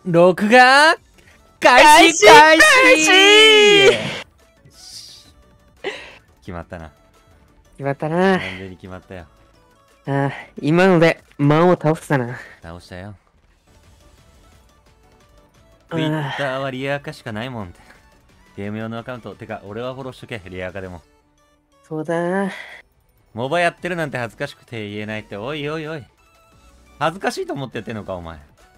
録画開始決まったな。 決まったな。 完全に決まったよ。 ああ、今のでマンを倒したな。 倒したよ。Twitter はリアカしかないもんって。ゲーム用のアカウント。てか、俺はフォローしとけ、リアカでも。 そうだな。 モバやってるなんて恥ずかしくて言えないって、おいおいおい。恥ずかしいと思ってやってんのか、お前。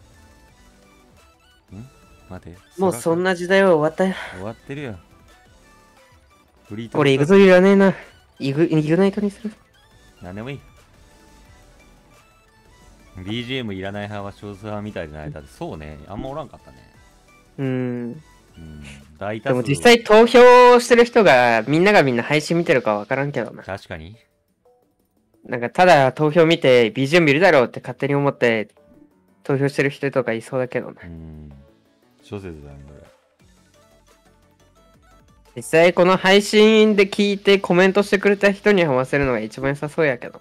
待て。 もうそんな時代は終わったよ。 終わってるよ。フリート俺、イグゾいらねえな。イグナイトにする。 なんでもいい。BGM いらない派は少数派みたいじゃないだって。そうね。あんまおらんかったね。大多数。 でも実際投票してる人がみんな配信見てるかわからんけどな。 確かに。 なんかただ投票見て BGM 見るだろうって勝手に思って投票してる人とかいそうだけどな。 諸説だね、これ。 実際この配信で聞いてコメントしてくれた人に合わせるのが一番良さそうやけど。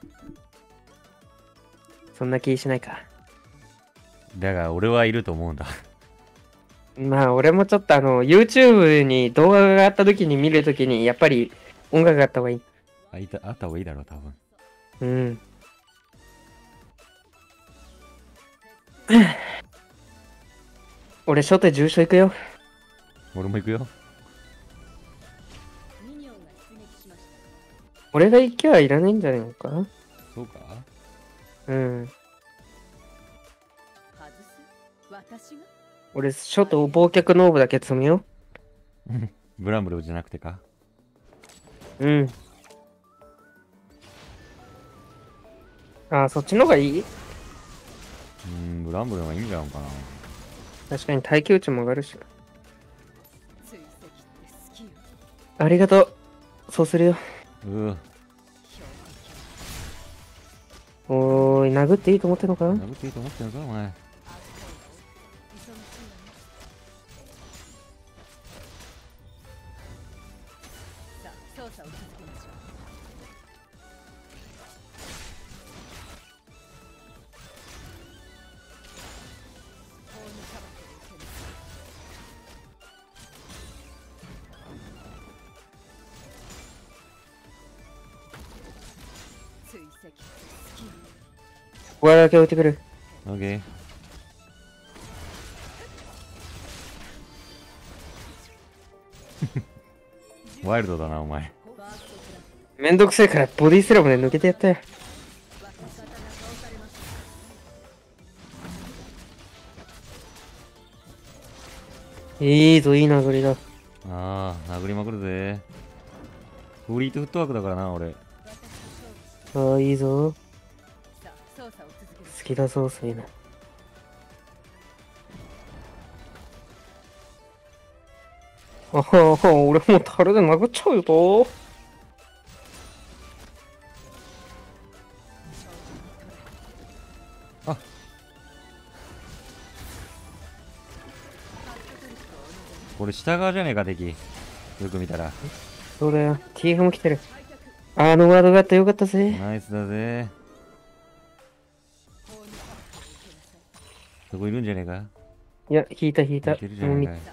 そんな気しないか。 だが俺はいると思うんだ。 まあ俺もちょっとYouTube に動画があった時に見る時にやっぱり音楽があった方がいい。 あった方がいいだろう、多分。 俺初手重症行くよ。 俺も行くよ。 俺が行きはいらないんじゃないのか。 そうか。 俺初手忘却ノーブだけ積むよ。 ブランブルじゃなくてか。 あ、そっちの方がいい？ ブランブルがいいんじゃんかな。 確かに耐久値も上がるし。ありがとう。そうするよ。おーい、殴っていいと思ってんのか？ 殴っていいと思ってんのか、お前。 ここだけ置いてくる。 オッケー。ワイルドだな、お前。 めんどくせえからボディスラムで抜けてやったよ。いいぞ、いい殴りだ。 ああ、殴りまくるぜ。フリートフットワークだからな、俺。 ああ、いいぞ。好きだぞ、そういうの。ああ、俺もう樽で殴っちゃうよ。 あ、これ下側じゃねえか、敵。よく見たら。 そうだよ。TF も来てる。あのワードがあってよかったぜ。 ナイスだぜ。そこいるんじゃねえか。 いや、引いた。 いてるじゃねえかい。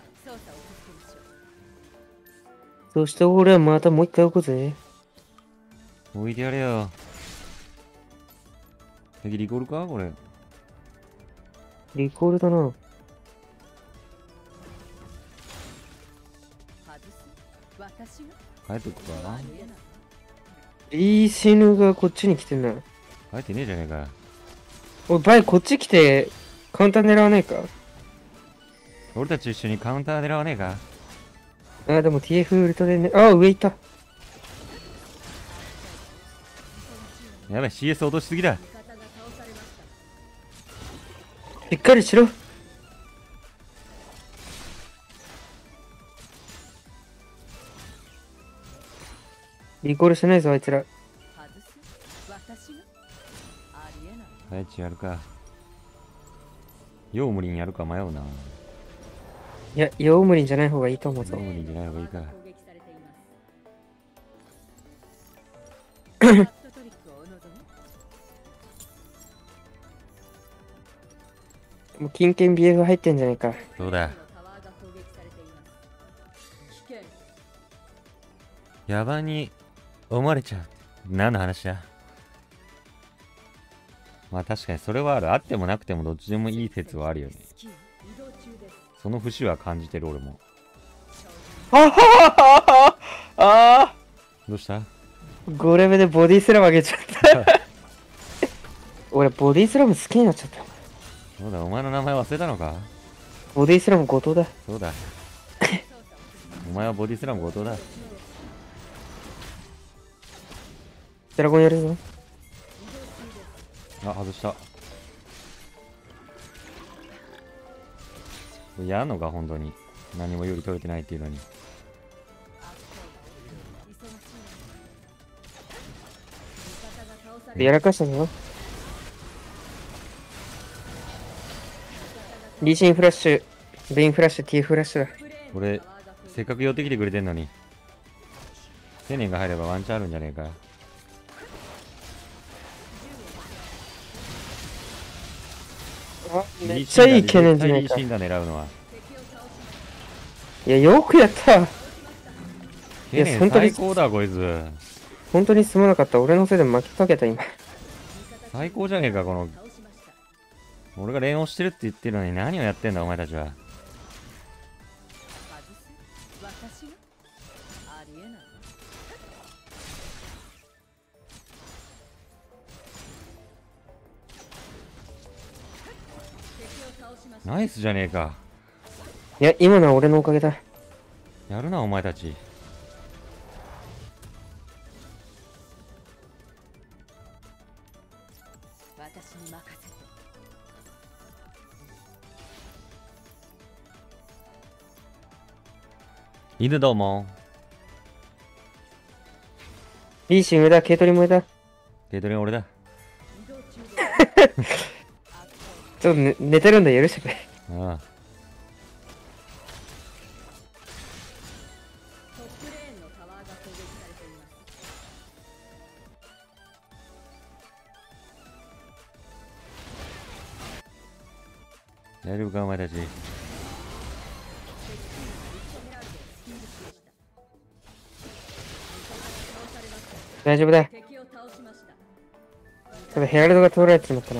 そして俺はまたもう一回置くぜ。 置いてやれよ。敵リコールかこれ。 リコールだな。 帰ってくか。 リーシヌがこっちに来てんな。 帰ってねえじゃねえか。 おい、バイこっち来てカウンター狙わねえか？ 俺たち一緒にカウンター狙わねえか。 あ、でも TF ウルトラでね。あ、上行った。 やばい、CS 落としすぎだ。 しっかりしろ。リコールしないぞ、あいつら。 大地やるか。ヨウムリンやるか迷うな。 いや、ヨウムリンじゃない方がいいと思うぞ。 ヨウムリンじゃない方がいいか。 もう金券 BF 入ってんじゃないか。 そうだ。野蛮に思われちゃう。何の話だ。まあ確かにそれはある。あってもなくてもどっちでもいい説はあるよね。その節は感じてる俺も。 あはははあどうした？ 5レベルでボディスラム上げちゃった。俺、ボディスラム好きになっちゃった。 そうだ、お前の名前忘れたのか？ ボディスラム後藤だ。 そうだ。お前はボディスラム後藤だ。 ドラゴンやるぞ。 あ、外した。やんのか、本当に。何もより取れてないっていうのに。 やらかしたぞ。リーシンフラッシュ、ベインフラッシュ、T フラッシュだ。 俺、せっかく寄ってきてくれてんのに。1000年が入ればワンチャンあるんじゃねえか。 めっちゃいい懸念じゃないか。 リーシンだ狙うのは。 いや、よくやった。いや、 懸念本当に最高だ、こいつ。 本当にすまなかった。俺のせいで負けかけた、今。 最高じゃねえか、この。俺が連押してるって言ってるのに何をやってんだ、お前たちは。ナイスじゃねえか。 いや、今のは俺のおかげだ。 やるな、お前たち。 私に任せて。 犬どうも。 リーシン上だ、ケイトリも上だ。 ケイトリン俺だ。 ちょっと、寝てるんで許してくれ。 ああ。大丈夫か、お前たち。 大丈夫だ。ただヘラルドが通られてしまったな。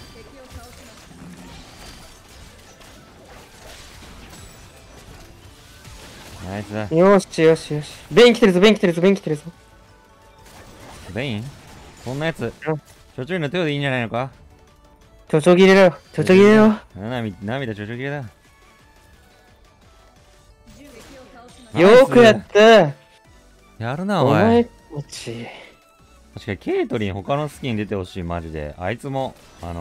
ナイスだ。 よしよしよし。ベイン来てるぞ、ベイン来てるぞ、ベイン来てるぞ。 ベインこんなやつ、ちょちょいの手でいいんじゃないのか？ ちょちょ切れだよ、ちょちょ切れよ。 涙ちょちょ切れだ。 よくやった。 やるな、 おお前い。 たち。 確かにケイトリン他のスキン出てほしい、マジで。あいつも、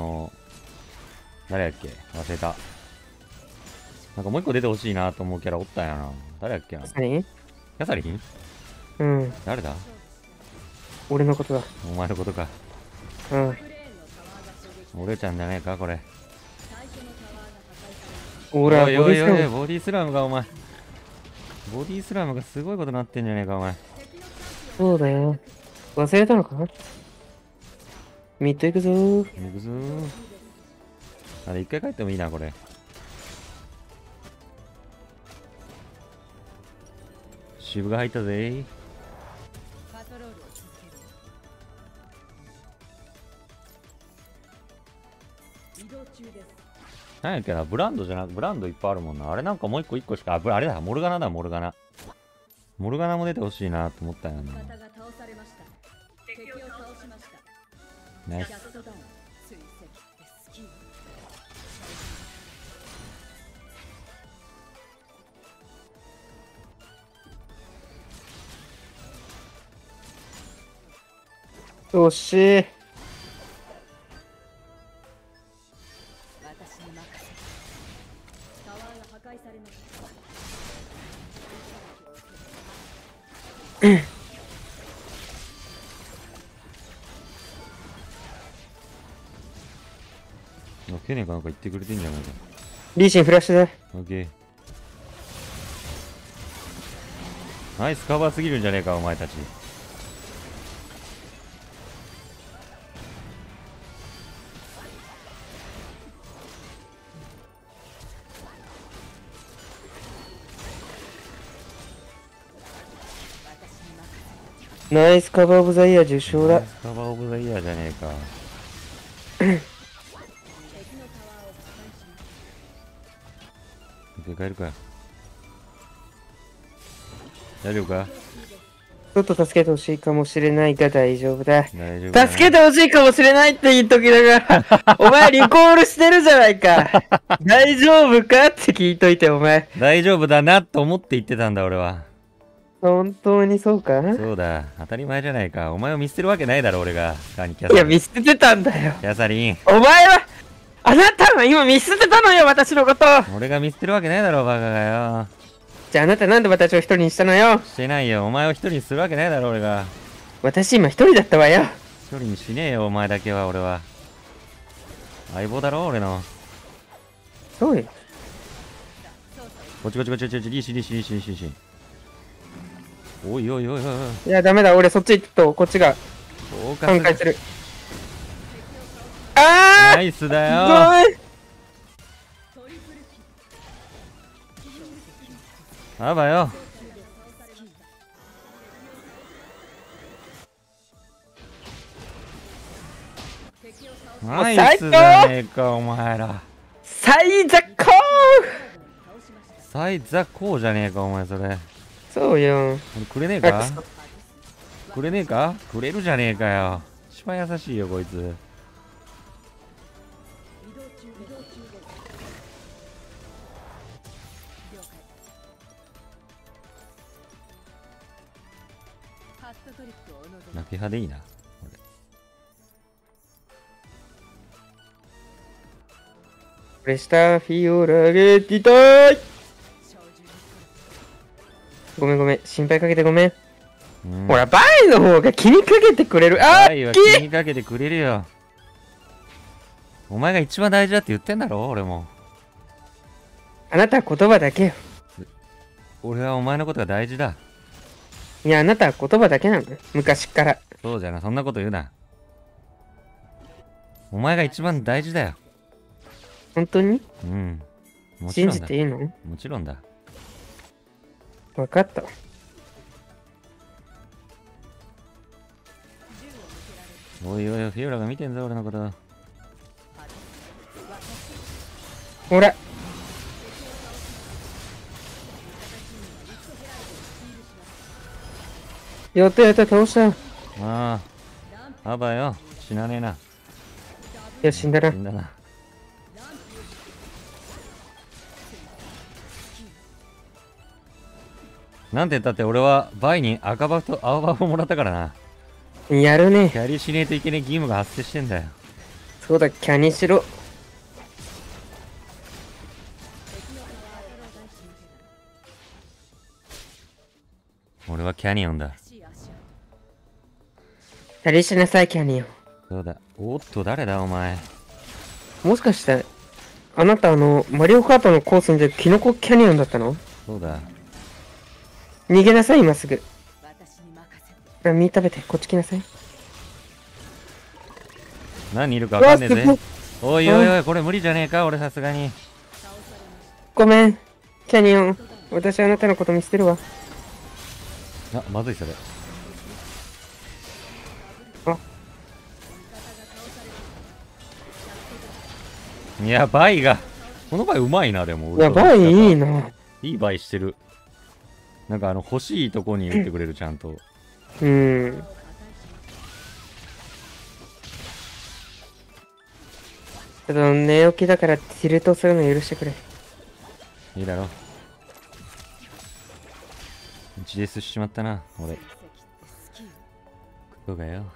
誰やっけ忘れた。なんかもう一個出てほしいなと思うキャラおったんやな。誰やっけな。キ何？ ャサリン？ うん。 誰だ？ 俺のことだ。 お前のことか。 うん。 俺ちゃんじゃねえか、これ。 俺はおいおいおい、 ボディスラム。 ボディスラムがお前。ボディスラムがすごいことなってんじゃねえか、お前。 そうだよ。忘れたのか？ミッド行くぞー。 行くぞー。あれ、一回帰ってもいいな、これ。渋が入ったぜ。なんやっけな、ブランドじゃなく、ブランドいっぱいあるもんな。あれなんかもう一個しか、あれだ、モルガナだ、モルガナ。モルガナも出てほしいなと思ったんやな。ナイス。 よしー。 私に任せて。タワーが破壊されました。 ケネかなんか言ってくれてんじゃないか。 リーシンフラッシュだ。 オッケー。ナイスカバーすぎるんじゃねえか、お前たち。 ナイスカバーオブザイヤー受賞だ。 スカバーオブザイヤーじゃねえか。でかえるか。大丈夫か？ ちょっと助けてほしいかもしれないが大丈夫だ。 大丈夫だな。 助けてほしいかもしれないって言っときながら、お前リコールしてるじゃないか。大丈夫かって聞いといて、お前。 大丈夫だなと思って言ってたんだ俺は。 本当にそうか？ そうだ、当たり前じゃないか。お前を見捨てるわけないだろ俺が。キャサリン。 いや、見捨ててたんだよ。 キャサリン。 お前は、あなたは今見捨てたのよ、私のこと。 俺が見捨てるわけないだろバカがよ。 じゃああなたなんで私を一人にしたのよ。 してないよ。お前を一人にするわけないだろ俺が。 私今一人だったわよ。 一人にしねえよお前だけは俺は。相棒だろ俺の。 そうよ。 こっちこっちこっちこっち、リーシリーシリーシリーシリーシ。おいおいおいおいおい。 いや、ダメだ。俺そっち行くと、こっちがフォーカス挽回する。あナイスだーよ。 ごめん。 あばよ。ナイスだねえかお前ら。 最ザコー。 サイザコーじゃねえかお前それ。 そうよ。 俺くれねえか？くれねえか？くれるじゃねえかよ。一番優しいよこいつ。ナピ派でいいな。 プレスターフィオラゲティタイ。ごめんごめん。心配かけてごめん。 うんほら、バイの方が気にかけてくれる。あバイはーっ気にかけてくれるよ。お前が一番大事だって言ってんだろ俺も。 あなたは言葉だけよ。 俺はお前のことが大事だ。 いや、あなたは言葉だけなの。昔から。 そうじゃな、そんなこと言うな。お前が一番大事だよ。 本当にうん。もちろ信んだ。 じていいの？ もちろんだ。 分かった。 おいおい、フィオラが見てんぞ俺のこと。 ほら。やったやった、倒した。いああ、あばよ。死なねえな。 や、死んだな死。んだな。なんて言ったって俺はバイに赤バフと青バフをもらったからな。 やるねキ。ャリーしねえといけねえ義務が発生してんだよ。 そうだ、キャニしろ。 俺はキャニオンだ。 キャリしなさい、キャニオン。 そうだ。おっと、誰だお前。 もしかして、あなたマリオカートのコースに出るキノコキャニオンだったの？ そうだ。 逃げなさい、今すぐ。あ、身食べて、こっち来なさい。 何いるかわかんねえぜうわす。 おいおいおい、これ無理じゃねえか俺さすがに。 ごめん、キャニオン。私はあなたのこと見捨てるわ。 あ、まずいそれ。 あ、 いや、バイが。このバイうまいな、でも。 やばい、いいな。 いいバイしてる。なんか欲しいとこに打ってくれる、ちゃんと。 うん。ちょっと寝起きだからティルトするの許してくれ。 いいだろ。自立しちまったな、俺。クソがよ。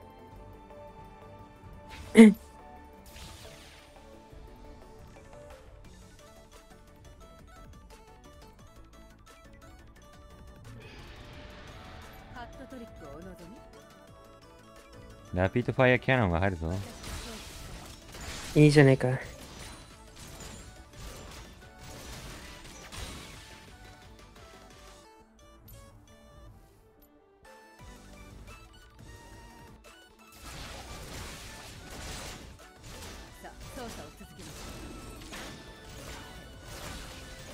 ラピッドファイアキャノンが入るぞ。 いいじゃねえか。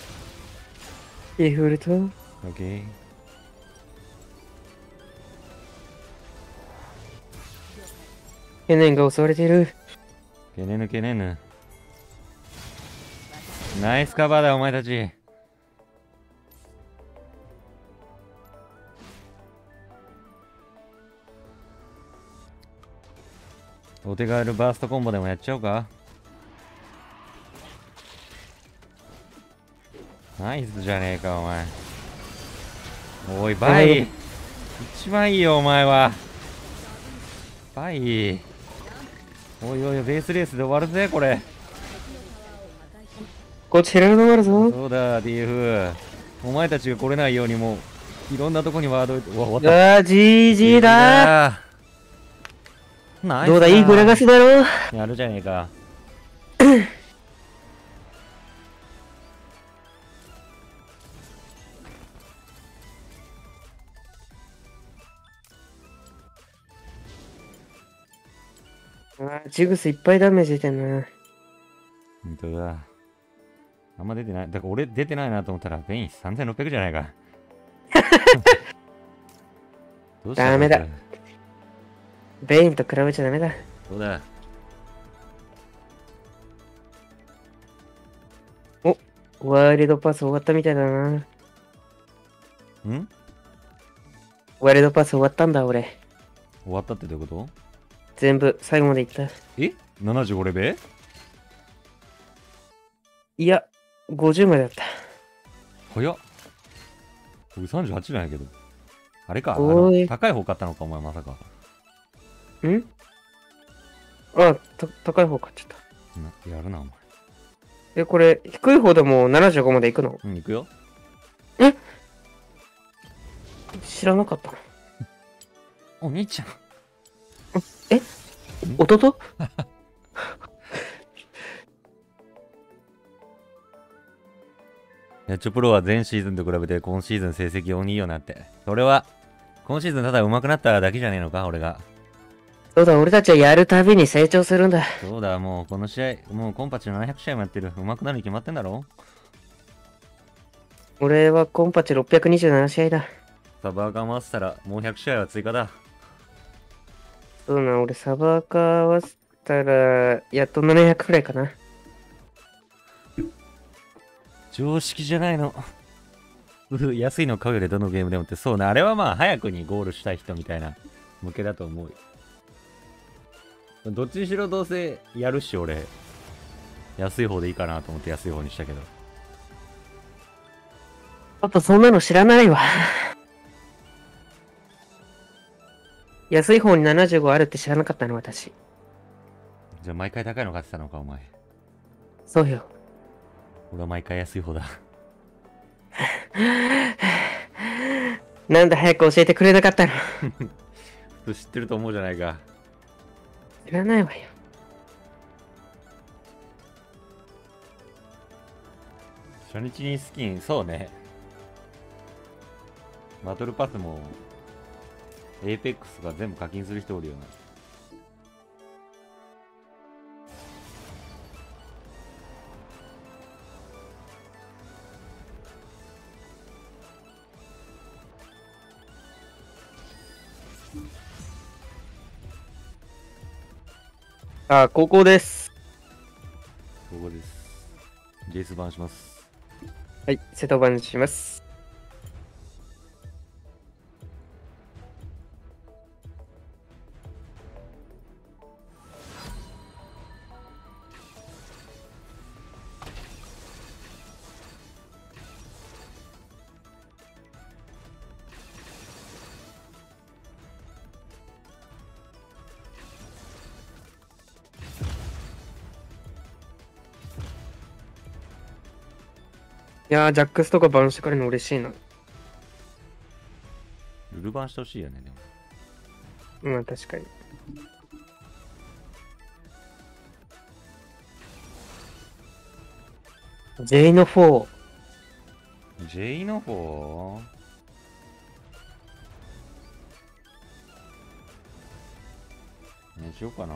デフォルト。 オッケー。 ケネンが襲われている。 けねぬけねぬ。ナイスカバーだお前たち。お手軽バーストコンボでもやっちゃおうか。ナイスじゃねえかお前。おいバイ、一番いいよお前は。バイ、おいおいベースレースで終わるぜこれ。 こちらのあるぞ。 そうだ DF、 お前たちが来れないようにもういろんなとこにワード置いて。うわ終わった。 あー、GG だナイスどうだ、いいフラガスだろ。 やるじゃねえか。 ジグスいっぱいダメージ出てんな。 ほんとだ。あんま出てない。だから俺出てないなと思ったら、ベイン3600じゃないか。どうしたダメだこいベインと比べちゃダメだ。 つそうだ。 ワイルドパス終わったみたいだな。 んワイルドパス終わったんだ、俺。 終わったってどういうこと？ 全部、最後までいった。 え ?75 レベル？ いや、50までだった。 早っ。俺38じゃないけど。あれか。 おい高い方買ったのか、お前まさか。 んあ、高い方買っちゃった。 やるな、お前。 これ、低い方でも75まで行くの？ うん、行くよ。 知らなかったの。 お兄ちゃん。 弟？ ネッチョプロは前シーズンと比べて今シーズン成績鬼いいよなって。それは、今シーズンただ上手くなっただけじゃねえのか、俺が。 そうだ、俺たちはやるたびに成長するんだ。 そうだ、もうこの試合、もうコンパチ700試合もやってる。上手くなるに決まってんだろ。 俺はコンパチ627試合だ。 サバーカー回したらもう100試合は追加だ。 そうな、俺サバーカー合わせたら、やっと700くらいかな。 常識じゃないの。安いの買うよりどのゲームでもって、そうね、あれはまあ早くにゴールしたい人みたいな向けだと思うよ。どっちにしろどうせやるし、俺、安い方でいいかなと思って安い方にしたけど。 あとそんなの知らないわ。安い方に75あるって知らなかったの、私。 じゃあ毎回高いの買ってたのか、お前。 そうよ。 俺は毎回安い方だ。 なんで早く教えてくれなかったの？ 普通知ってると思うじゃないか。 知らないわよ。 初日にスキン、そうね。バトルパスも、エーペックスが全部課金する人おるよな。 あ、高校です。 ここです。ジェイス版します。 はい、瀬戸番します。いやー、ジャックスとかバンしてくれるの嬉しいな。 ルル版してほしいよね、でも。 まあ、確かに。J の4。 J の方ね、しようかな。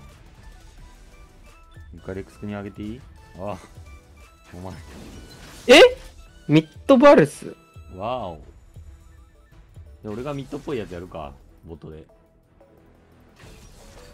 一回レックスクにあげていい？あ、お前。 え？ミッドバルス？ わお。で、俺がミッドっぽいやつやるか、ボットで。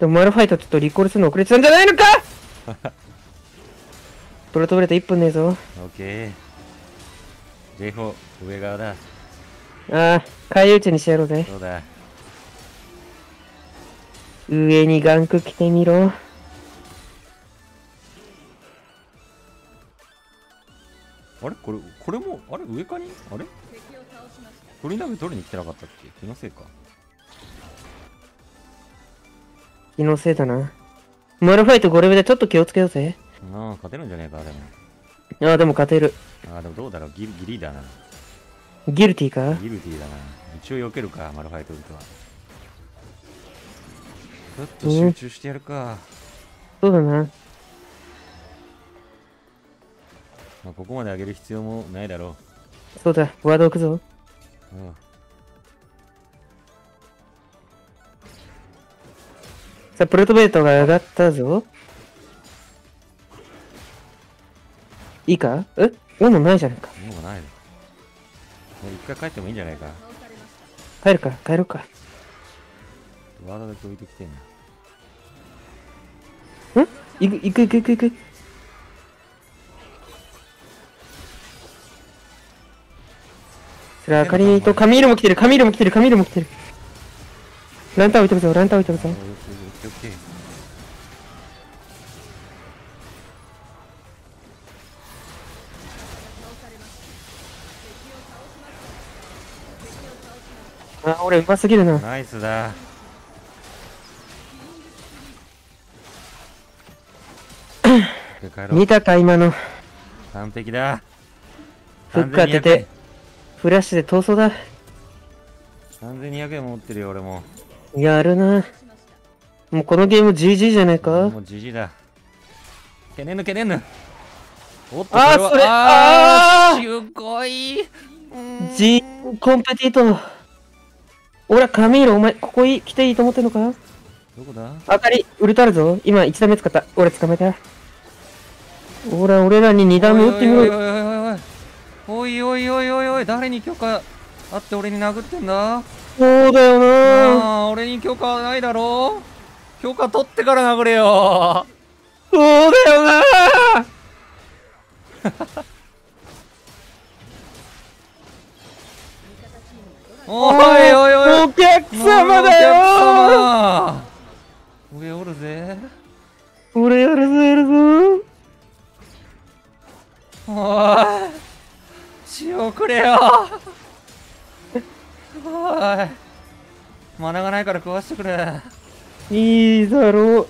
でもマルファイトちょっとリコールするの遅れてたんじゃないのかプロトブレート1分ねえぞ。 オッケー。J4 上側だ。 ああ、回遊打ちにしてやろうぜ。 そうだ。 上にガンク来てみろ。 あれこれも、あれ上かにあれ敵を倒しました。 鳥鍋取りに来てなかったっけ気のせいか。 気のせいだな。マルファイト5レベルでちょっと気をつけようぜ。 ああ、勝てるんじゃねえか、でも。 ああ、でも勝てる。 ああ、でもどうだろう、ギリだな。 ギルティかギルティだな。一応避けるか、マルファイトウルトは。ちょっと集中してやるか。 そうだな。 まあ、ここまで上げる必要もないだろそうだ、ワード置くぞ。 う。うん。 さあ、プロトベートが上がったぞ。いいかもうないじゃないか。 もうないの。一回帰ってもいいんじゃないか。 倒されました。 帰るか、帰ろうか。 ワードだけ置いてきてんな。 行く。それはカリとカミールも来てる。ランタン置いてるぞ。 オッケーオッケー。 あ、俺うますぎるな。 ナイスだ。帰ろう。 見たか、今の。 完璧だ。 フック当てて、フラッシュで逃走だ。 3200円持ってるよ、俺も。 やるな。もうこのゲーム GG じゃないか。 もう GG だ。けねぬ。おっと、 あー、それ、あーすごい。 G コンペティート。俺はカミール、お前、ここ来ていいと思ってんのか。 どこだ。 あかり、ウルトあるぞ。今、1打目使った。俺捕まえた。ほら、俺らに2打目打ってみろよ。 おい、誰に許可あって俺に殴ってんだ。 そうだよな。 ああ、俺に許可ないだろ。許可取ってから殴れよ。 そうだよな。 おい、 お客様だよ。 俺おるぜ。 俺やるぞ。 おい、血をくれよ。おい、マナがないから食わしてくれ。 いいだろう。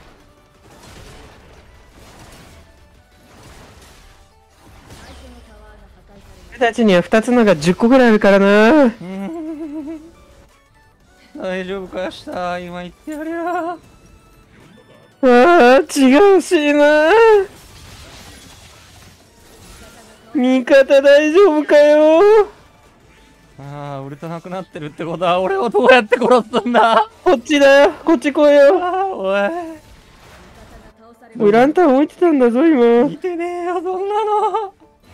俺たちには2つのが10個ぐらいあるからな。 大丈夫かした今言ってやるよ。 ああ、違うしな。味方大丈夫かよ。 ああ、ウルトなくなってるってことは俺をどうやって殺すんだ。 こっちだよ、こっち来いよ。 ああ、おい、 おい、ランタン置いてたんだぞ、今。 見てねえよ、そんなの。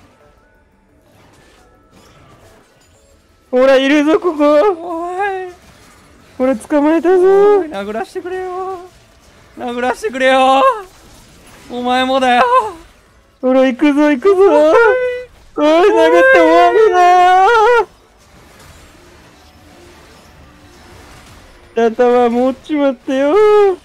ほら、いるぞ、ここ。 おい、 ほら、捕まえたぞ。 殴らしてくれよ。お前もだよ。 ほら、行くぞ。おい、殴って終わりだよ。頭持っちまってよ。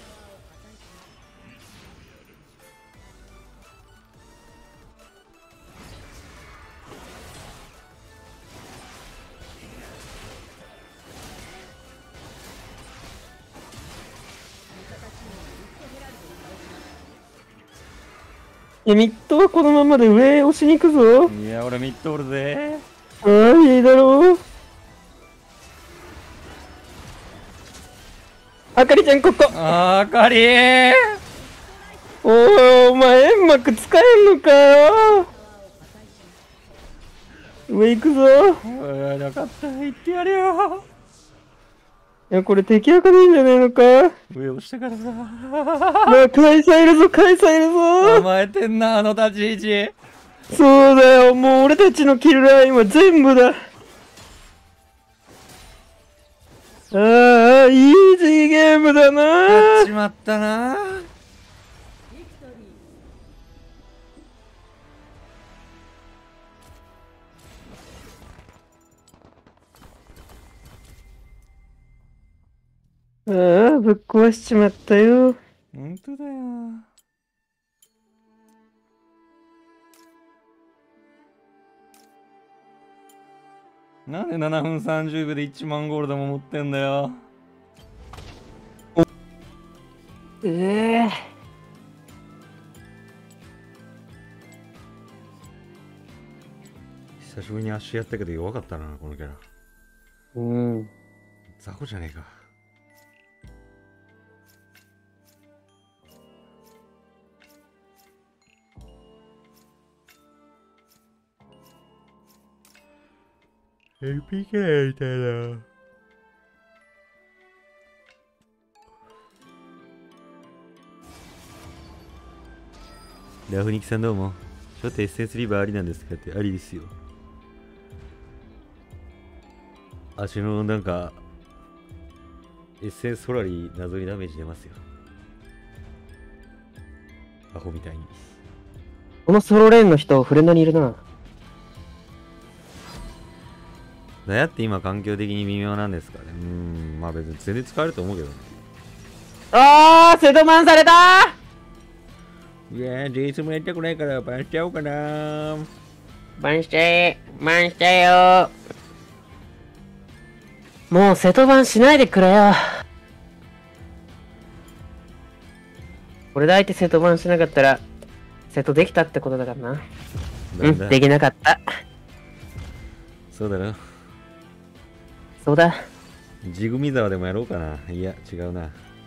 いや、ミッドはこのままで上押しに行くぞ。 いや、俺ミッドおるぜ。 ああ、いいだろう。あかりちゃん、ここ。 あかりー。 おい、お前、煙幕使えんのかよ。上行くぞ。 おい、なかった。言ってやるよ。 いや、これ敵役でいいんじゃねえのか。 上押してからさ。 まあ、カイサいるぞ。 甘えてんな、あの立ち位置。 そうだよ、もう俺たちのキルラインは全部だ。 ああ、イージーゲームだなやっちまったな。 ビクトリああ、ぶっ壊しちまったよ。 ほんとだよ。なんで7分30秒で1万ゴールドも持ってんだよ。 ええ久しぶりに足やったけど弱かったな、このキャラ。 うん。 雑魚じゃねえか。LP キャラやりたいな。ラフニキさんどうも。ちょっとエッセンスリバーありなんですかって、ありですよ。足のなんか、エッセンスソラリー謎にダメージ出ますよ。アホみたいに。 このソロレーンの人、フレンドにいるな。 だやって今環境的に微妙なんですかね。まあ別に全然使えると思うけどね。 あー、セドマンされたいやー、JS もやりたくないからバンしちゃおうかなー。 バンしちゃえ、バンしちゃえよ。もう瀬戸バンしないでくれよ。これで相手瀬戸バンしなかったら、瀬戸できたってことだからな。 なんだ、 できなかった。 そうだろ。 そうだ。 ジグミ沢でもやろうかな。いや、違うな。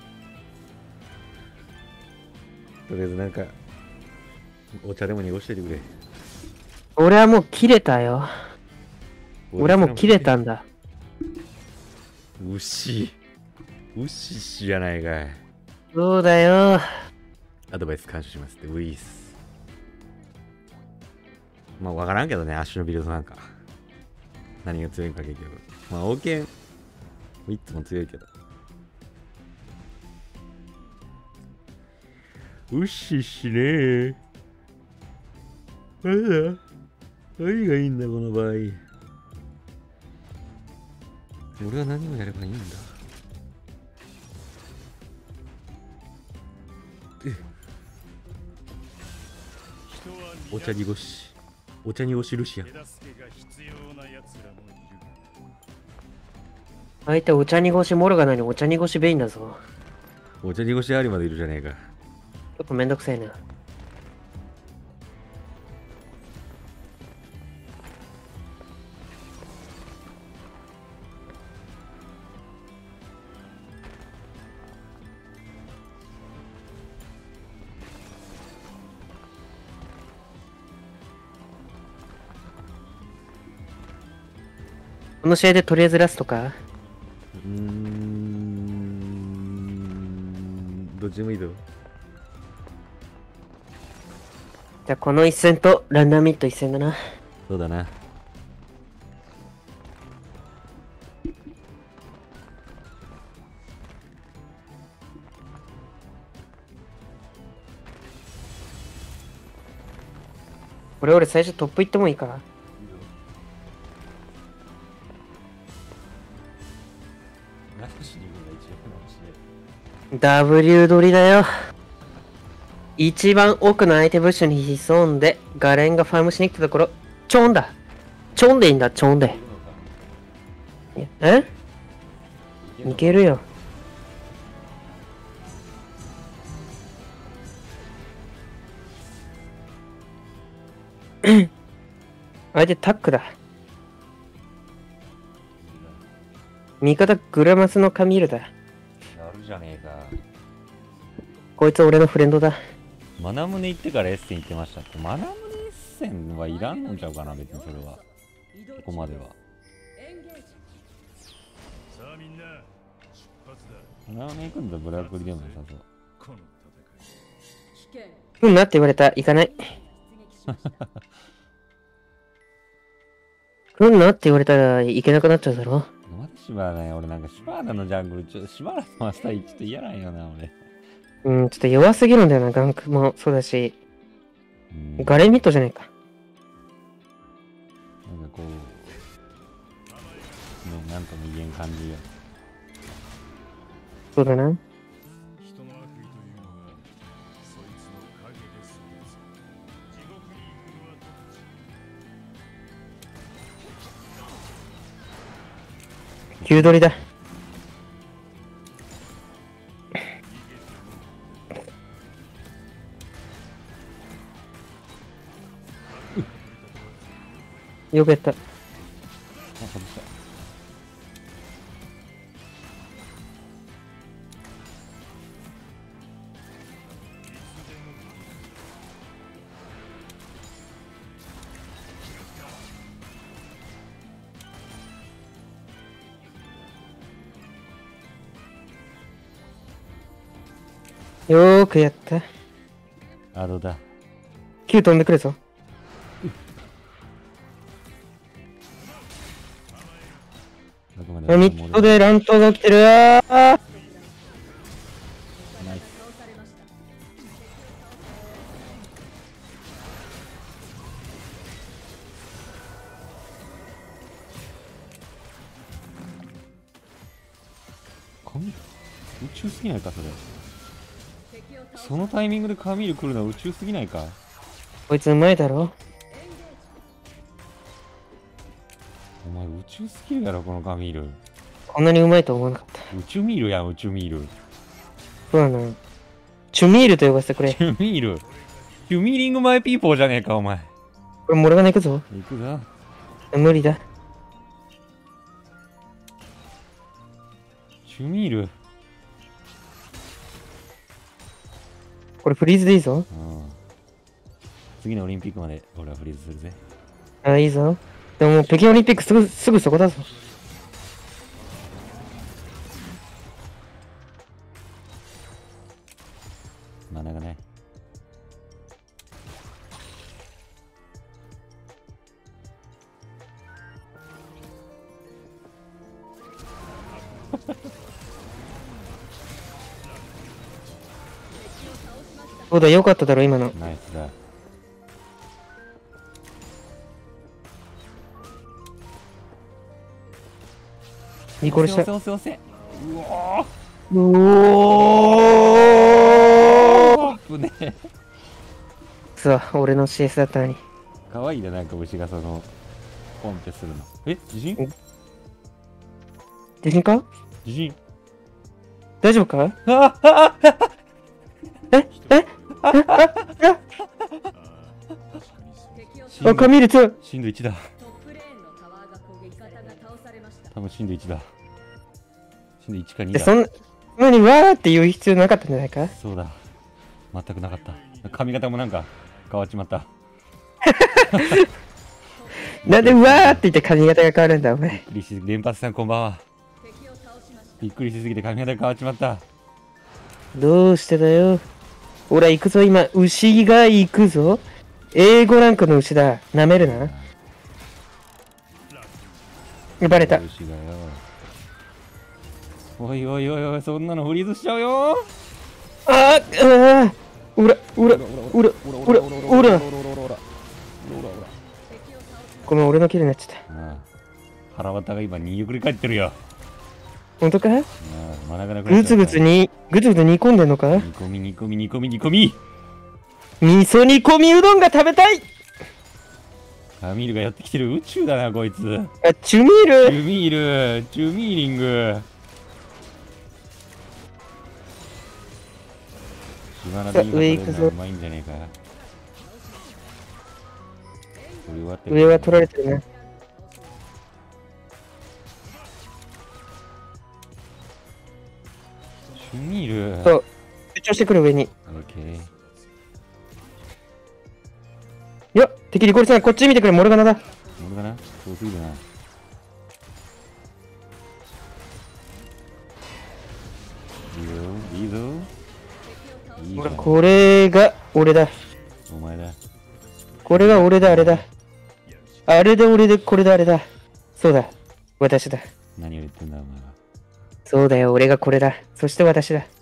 とりあえずなんか、お茶でも濁しといてくれ。 俺はもう切れたよ。俺はもう切れたんだ。 牛じゃないかい。 そうだよ。 アドバイス感謝しますってウィース。まあ分からんけどね、足のビルドなんか何が強いんか結局。まあ王権ウィッツも強いけど、うっしねえ。何がいいんだこの場合。俺は何をやればいいんだ。お茶濁しルシアン。 相手お茶濁しモルガナにお茶濁しベインだぞ。 お茶濁しありまでいるじゃねえか。 ちょっとめんどくせえな。この試合でとりあえずラストか。 どっちでもいいぞ。 じゃあこの一戦とランナーミッド一戦だな。 そうだな。 俺最初トップ行ってもいいか。W 取りだよ。一番奥の相手ブッシュに潜んでガレンがファームしに来たところ、ちょんだ。ちょんでいいんだ、ちょんで。え？いけるよ。相手タックだ。味方グラマスのカミールだ。 やるじゃねえか。 こいつ俺のフレンドだ。 マナムネ行ってからエッセン行ってましたって。マナムネエッセンはいらんのちゃうかな、別にそれは。ここまでは。マナムネ行くんだ、ブラックリでも良さそう。 うんなって言われた。行かない。うんなって言われたらいけなくなっちゃうだろ。 今までシバナね、俺なんかシバナのジャングル、シバナのマスターちょっと嫌なんよな、俺。 うん、ちょっと弱すぎるんだよな、ガンクもそうだし。ガレンミットじゃないか。 なんかこう、ね、なんとも言えん感じよ。 そうだな。急取りだ。よくやった。 あ、外した。 よーくやった。 あ、どうだ。 Q 飛んでくるぞ。 どこまでミッドで乱闘が起きてる。あーナイス。神宇宙すぎないか、それ。そのタイミングでカミール来るのは宇宙すぎないか。 こいつうまいだろ。 お前宇宙すぎるやろ、このカミール。 こんなにうまいと思わなかった。 宇宙ミールやん、宇宙ミール。 そうだな。チュミールと呼ばせてくれ。 ヒュミール。ヒュミーリングマイピーポーじゃねえか、お前。 これモルガナ行くぞ。 行くぞ。 無理だ。 ヒュミール。 これフリーズでいいぞ。 うん。次のオリンピックまで俺はフリーズするぜ。 あ、いいぞ。でももう北京オリンピックすぐそこだぞ。 マナがね。 そうだ、よかっただろ、今の。 ナイスだ。 リコールした。 押せ押せ押せ。うおー。 おー危ねえ。 さあ、俺の CS だったのに。 かわいいね、なんか牛がそのポンってするの。え、地震？ 地震か？ 地震？ 大丈夫か？ あああ、カミール2。 震度1だ。 トップレーンのタワーが攻撃方が倒されました。 多分震度1だ。震度1か2 で、 だ。 そんなにわーって言う必要なかったんじゃないか？ そうだ。全くなかった。髪型もなんか変わっちまった。 なんでわーって言って髪型が変わるんだ、お前。 連発さんこんばんは。 敵を倒しました。 びっくりしすぎて髪型変わっちまった。 どうしてだよ。ほら、行くぞ、今。牛が行くぞ。A5 ランクの牛だ。舐めるな。バレた。 牛がよ。おいおいおいおい、そんなのフリーズしちゃうよ。 あー、おら、おら、おら、おら、おら。ごめん、俺のキルになっちゃった。 ああ、腹渡が今2ゆっくり返ってるよ。 本当か？ ああ、まながなくなっぐつちゃったぐつ煮込んでんのか？ 煮込み煮込み煮込み煮込み。 味噌煮込みうどんが食べたい。 カミールがやってきてる。宇宙だなこいつ。 あ、チュミール。 チュミール、チュミーリング。島田で上行くぞうまいんじゃねえか。取り終わってる。 上は取られてるな。 チュミール。 そう。集中してくる上に。 オッケー。 いや、敵リコルさん、こっち見てくれ、モルガナだ。 俺かな、そうすぎるな。いいぞ、いいぞ。いいほら、 じゃん。 これが俺だ。 お前だ。 これが俺だ、あれだ。あれで俺で、これであれだ。そうだ。私だ。 何を言ってんだお前は。 そうだよ、俺がこれだ。そして私だ。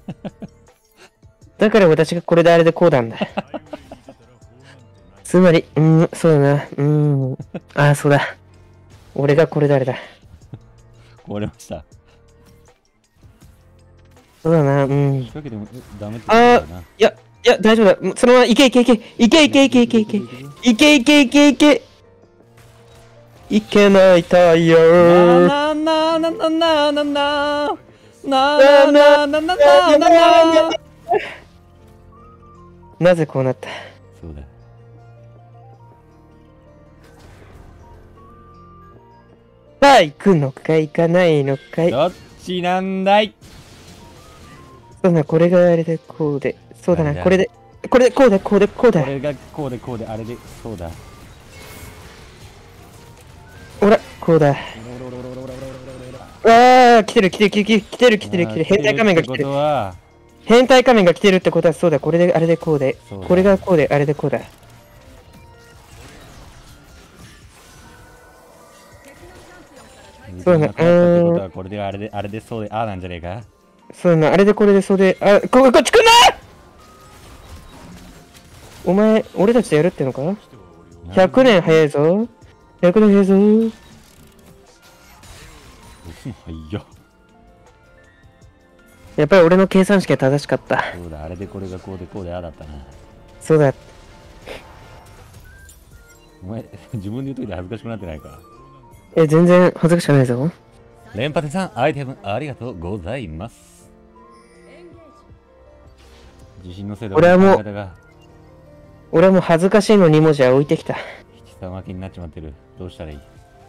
だから私がこれであれでこうなんだ。つまり、そうだな。ああ、そうだ。俺がこれであれだ。 壊れました。 そうだな、 仕掛けてもダメってことあだよな。 いや、大丈夫だ。そのままいけいけいけ。いけいけいけいけいけ。いけいけいけいけ。いけない太陽。 なななななななななななななな。 なぜこうなった？ そうだ。 さあ、行くのか行かないのかい。 どっちなんだい。 そうだな、これがあれでこうで。そうだな、 あれだこれでこうだ、こうで、こうだ。 これがこうでこうであれでそうだ。 ほら、こうだ。ああ、来てる。変態仮面が来てる。変態仮面が来てるってことは、そうだ、これであれでこうで。これがこうで、あれでこうだ。そうだな、 これであれであれでそうでああなんじゃねえか。 そうだな、あれでこれでそうで、こっち来んな！お前、俺たちでやるってのか？ 100 年早いぞ。100年早いぞ。 はいよ。 やっぱり俺の計算式は正しかった。 そうだ、あれでこれがこうでこうでああだったな。 そうだ。 お前、自分で言うといて恥ずかしくなってないか。 全然恥ずかしくないぞ。 連覇さん、アイテムありがとうございます。自信のせいで俺はもうが俺はもう恥ずかしいの2文字は置いてきた。 七三分けになっちまってる。どうしたらいい？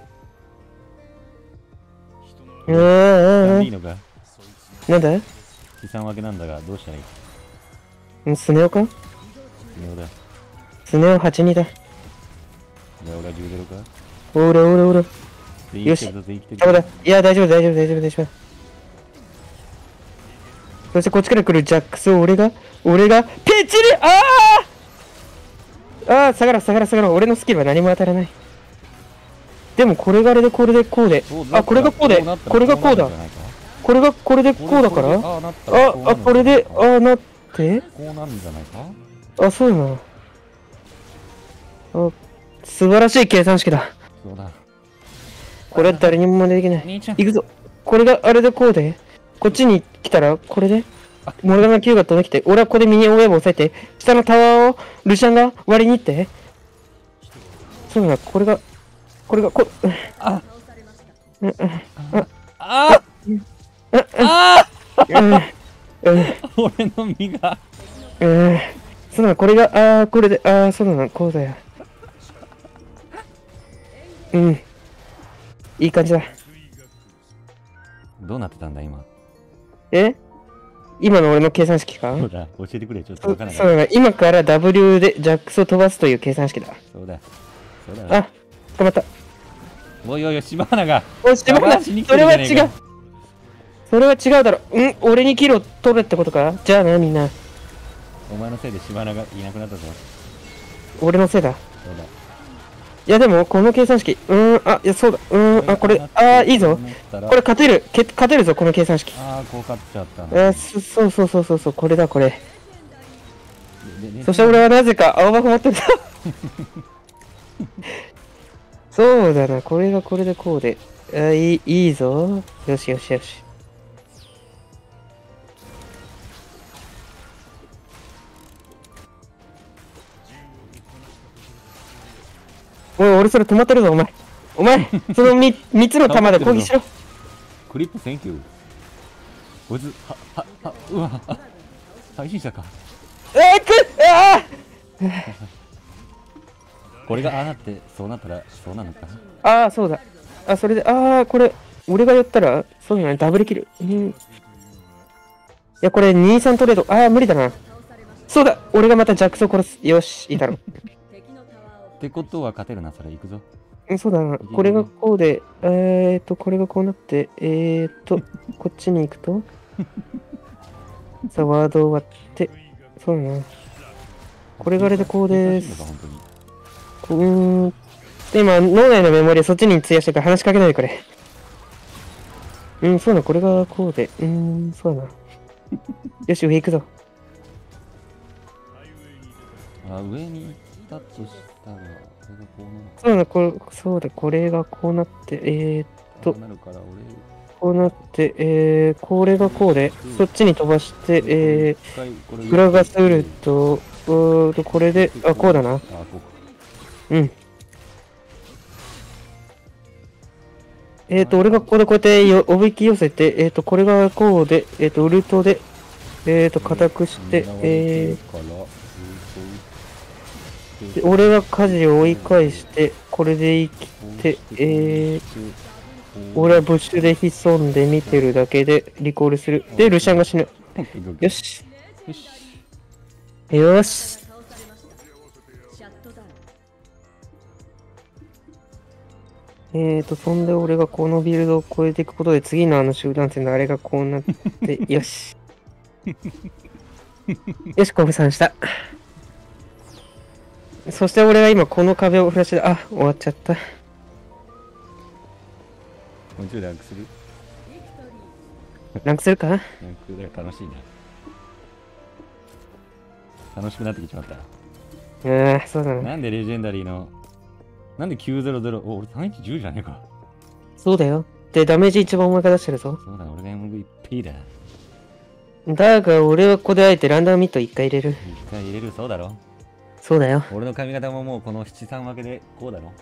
いいのか？ なんだ？ 七三分けなんだが、どうしたらいい？ スネ夫か？ スネ夫だ。 スネ夫82だ。 じゃあ俺は10ゼロか？ おら。よし。 生きてるダメだ。いや、大丈夫。そしてこっちから来るジャックスを俺が、ペチリ下がろ。俺のスキルは何も当たらない。でもこれがあれでこれでこうで。これがこうで。これがこうだ。これがこれでこうだから。これで、なって。 こうなんじゃないか？ そうな。素晴らしい計算式だ。 そうだ。 これは誰にも真似できない。 兄ちゃん。 行くぞ。これがあれでこうで。こっちに来たら、これで。モルガナQが飛んできて、俺はここでミニオンウェーブを押さえて、下のタワーをルシアンが割りに行って。そうだ、これが、俺の身が。 そうだ、これが、これで、そうだな、こうだよ。いい感じだ。 どうなってたんだ今？ 今の俺の計算式か？ そうだ、教えてくれ、ちょっとわからない。 そうだ、今から W でジャックスを飛ばすという計算式だ。 そうだ。 捕まった。 おい、柴花が。 柴花、それは違う。それは違うだろ。俺にキルを取るってことか？じゃあな、みんな。 お前のせいで柴花がいなくなったぞ。 俺のせいだ。 そうだ。 いやでも、この計算式。いや、そうだ。これ、いいぞ。これ勝てるぞ、この計算式。 こう勝っちゃったな。 そう、これだ、これ。そして俺はなぜか青箱持ってるぞ。そうだな、これがこれでこうで。いいぞ。よし。俺それ止まってるぞ、お前、その3つの弾で攻撃しろ。 クリップセンキュー。こいつ、うわ、配信者か。これがなって、そうなったら、そうなのか。 そうだ。それで、これ、俺がやったら、そうだね、ダブルキル。いや、これ、2-3トレード。無理だな。そうだ、俺がまたジャックスを殺す。よし、いいだろう。 ってことは勝てるな、それ、行くぞ。 そうだな、これがこうで、これがこうなって、こっちに行くと、さあ、ワードを割って、そうだな。これがあれでこうです。今、脳内のメモリをそっちに費やしてから話しかけないでくれ。 うん、そうだ、これがこうで。そうだな。よし、上行くぞ。 あ、上に行ったとしたら、これがこうなるそうだ、そうだ、これがこうなって、 こうなるから、 こうなって、これがこうで、そっちに飛ばして、 一回これグラガスウルト、これで、あ、こうだな。 あ、こうか。 うん。俺がここでこうやっておびき寄せて、これがこうで、ウルトで、固くして、で俺が舵を追い返して、これで生きて、俺はブッシュで潜んで見てるだけでリコールする。で、ルシアンが死ぬ。よし。よし。 倒されました。シャットダウン。 そんで俺がこのビルドを越えていくことで、次の集団戦のあれがこうなって、よし。よし、降参した。そして俺は今この壁をフラッシュで、あ、終わっちゃった。 もうちょいランクする？ ランクするかな？ ランクだから楽しいな。楽しくなってきちまった。 そうだね。 なんでレジェンダリーの、なんで900、お、俺3110じゃねえか。 そうだよ。で、ダメージ一番お前が出してるぞ。 そうだ、俺が MVP だ。 だが、俺はここであえてランダムミット1回入れる。 一回入れる、そうだろ。 そうだよ。 俺の髪型ももうこの七三分けでこうだろ。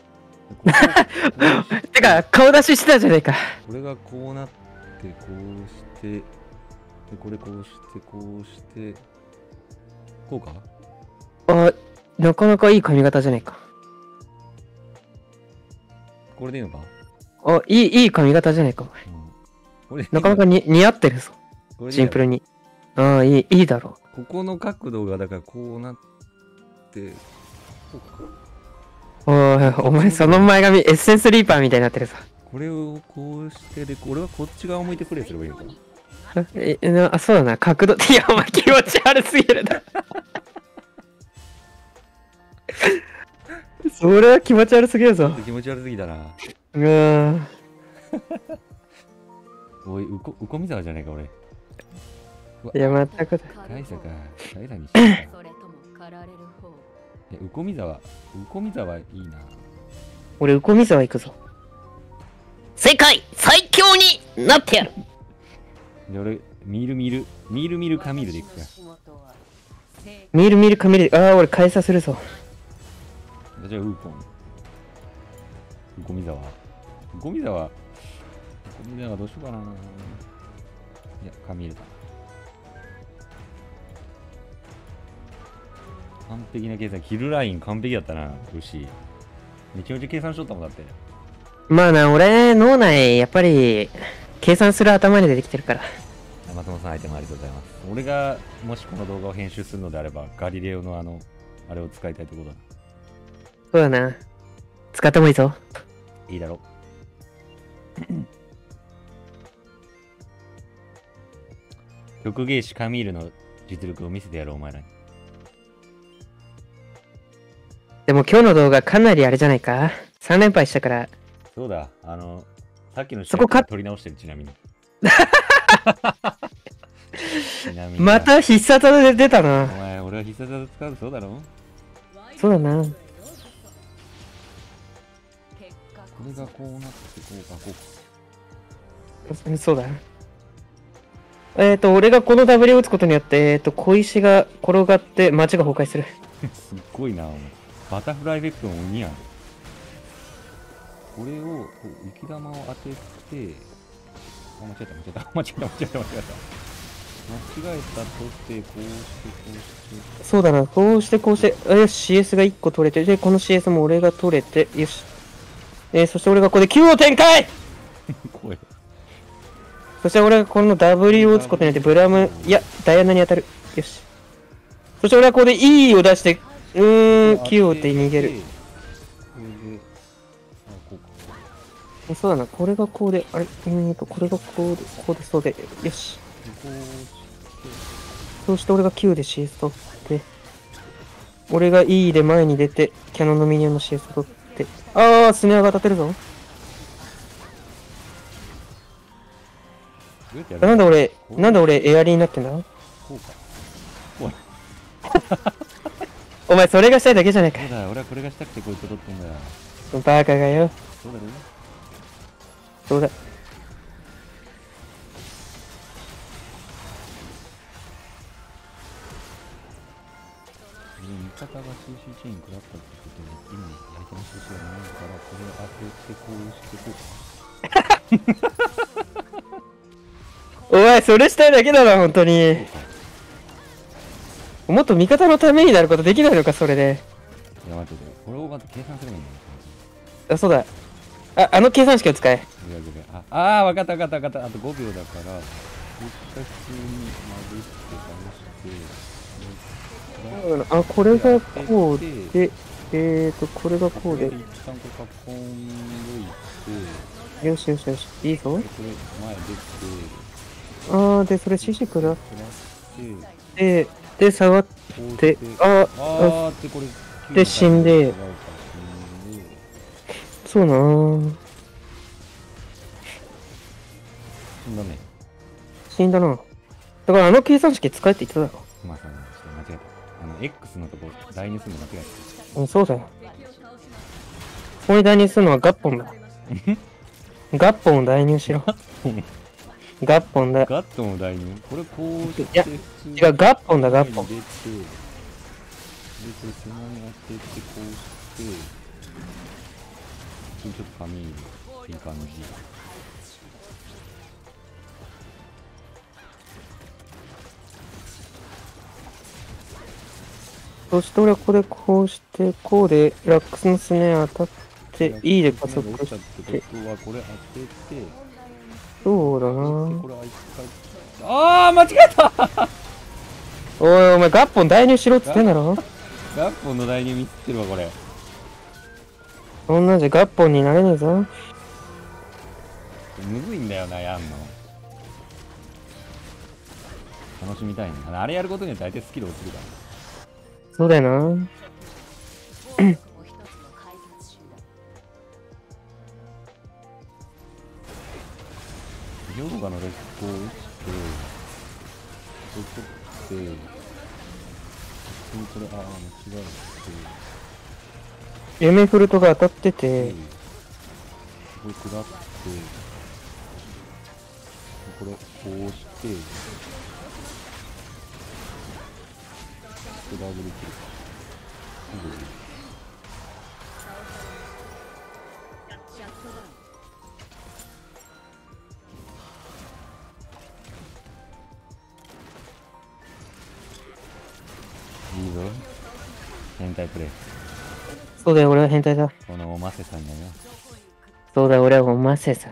てか、顔出ししてたじゃねえか。 これがこうなって、こうして、で、これこうして、こうして、こうか？ あ、なかなかいい髪型じゃねえか。 これでいいのか？ あ、いい髪型じゃねえか。 これでいいなかなか似合ってるぞ。 これでいいのシンプルに。ああ、いいだろここの角度がだからこうなって、こうか。 う。お前その前髪エッセンスリーパーみたいになってるぞ。 これをこうして、で、俺はこっち側を向いてプレイすればいいのかな？ そうだな、角度。いや、お前気持ち悪すぎるな。それは気持ち悪すぎるぞ。 気持ち悪すぎだな。おい、うこみざわじゃねえか、俺。 いや、全くだ。 大佐か。大佐にしてか。 それとも狩られる方。 いや、うこみざわいいな。 俺、ウコミ沢行くぞ。世界最強になってやる。 で、俺、ミルカミールでいくか。 見るカメラで、ああ、俺返させるぞ。 じゃあ、ウーポン。うこみざわどうしようかな。いや、カミールだ。完璧な計算、キルライン完璧だったな、牛。めちゃめちゃ計算しとったもんだって。 まあな、俺、脳内、やっぱり、計算する頭に出てきてるから。 松本さん、アイテムありがとうございます。俺が、もしこの動画を編集するのであれば、ガリレオのあれを使いたいところだ。 そうだな。使ってもいいぞ。 いいだろ。曲芸師カミールの実力を見せてやろう、お前らに。 でも今日の動画かなりあれじゃないか ?3 連敗したから。 そうだ、さっきのそこか取り直してる、ちなみに。 また必殺技で出たな。 お前、俺は必殺技使う、そうだろ？ そうだな。 これがこうなって、こうか、こうか。 そうだ。俺がこの W を打つことによって、小石が転がって街が崩壊する。 すっごいな、お前。バタフライベクトの鬼やん。これを、雪玉を当てて、あ、間違えた。間違えたとして、こうして、こうして。 そうだな。こうして、よし、CS が1個取れて、で、この CS も俺が取れて、よし。そして俺がここで Q を展開怖い。 そして俺がこの W を打つことによってブラム、いや、ダイアナに当たる。よし。そして俺はここで E を出して、Q を打って逃げる。そうだな、これがこうで、あれ、これがこうで、そうで、よし。そして俺が Q で CS 取って、俺が E で前に出て、キャノンのミニオンの CS 取って、スネアが当たってるぞ。 うやってやるなんで俺エアリーになってんだ？ こうか。ほら。 お前それがしたいだけじゃないか。 そうだよ、俺はこれがしたくてこいつ取ったんだよ。 バカがよ。 そうだろ。 そうだ。 味方が CC チェーン食らったってことで、今相手の CC がないからこれ当ててこうしてこうか。 お前それしたいだけだな、本当に。もっと味方のためになることできないのか、それで。 いや待って、これをまず計算すればいいんだよ。 あ、そうだ。あの計算式を使え。 わかった。あと5秒だから、こうした普通に混ぜて倒して、 あ、これがこうで、これがこうで。 一旦これ囲んどいて、 よし。いいぞ。 これ前出て、 で、それ CC くらっプラスて、で、下がっこうてして、、で、これ、 で死んでそうなぁ。 死んだね。 死んだな。だからあの計算式使えって言ってたろ。 まあさ、ちょっと間違えた。X のとこ代入するの間違えうん、そうだよ。ここに代入するのはガッポンだ。ガッポンを代入しろ。ガッポンだ。 た。ガットの代入これこうして、 いや違う、ガッポンだ、ガッポン。 出て、で、これ背中に当てて、こうして、ちょっと紙入れっていう感じ。 そして俺はこれこうして、こうで、ラックスのすね当たって、E で加速し落ちたってて、 ことは、これ当てて、 そうだで、 なこれあいつ間違えたおい、お前ガッポン代入しろっつってんだろ。 ガッポンの代入ミスってるわ、これ。 そんなんじゃガッポンになれねえぞ。 むずいんだよな、やんの。楽しみたいね。あれやることによって相手スキル落ちるから。 そうだよな。 ヨガのレッコを打って、これ取って、これ、間違えエメフルトが当たってて、 て、 これ食らって、これこうして、ダブルキルか。いいぞ。変態プレイ。 そうだよ、俺は変態だ。 このおませさんがよ。 そうだよ、俺はおませさん。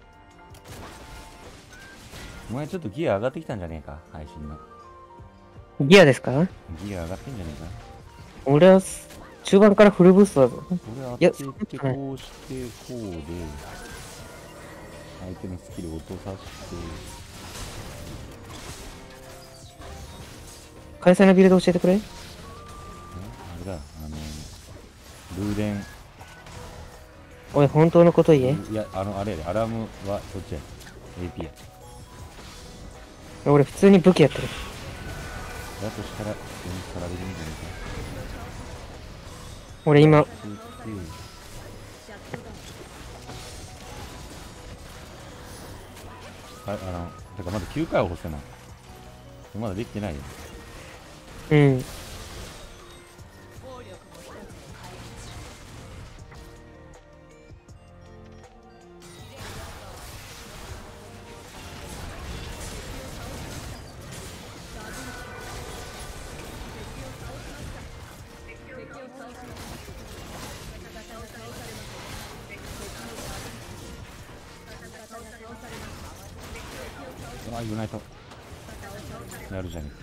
お前ちょっとギア上がってきたんじゃねえか、配信の。 ギアですか？ ギア上がってんじゃねえか。 俺は中盤からフルブーストだぞ。 これ当てて、こうして、こうで、相手のスキルを落とさせて、 開催のビルド教えてくれ。 あれだ、ルーデン、 おい、本当のこと言え。 いや、あれやで、アラムはそっちや。AP や。 俺普通に武器やってる。 だとしたら、普通にさられるんじゃない俺今、 か。てかまだ9回は押せない。まだできてないよ。 うん。 ユナイト。やるじゃね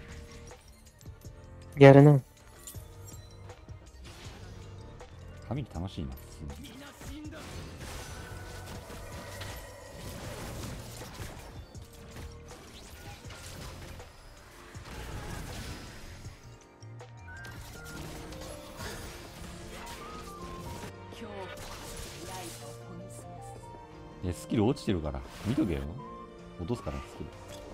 やるな。 神楽しいな、普通に。いや、スキル落ちてるから、見とけよ。 落とすからスキル。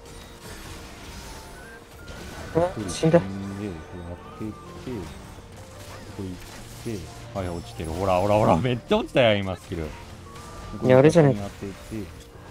死んだ。 で、こうやってって、ここ行って、はい、落ちてる。ほらほらほら、めっちゃ落ちたよ、今、スキル。 いやあれじゃないここに当てて、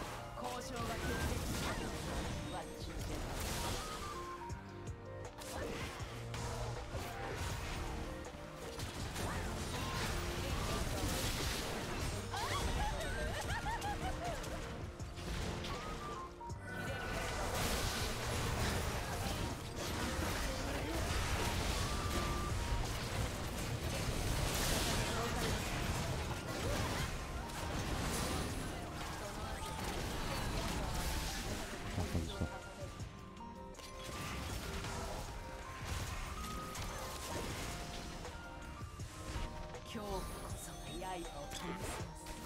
あ、外した。 今日こそ刃を試す。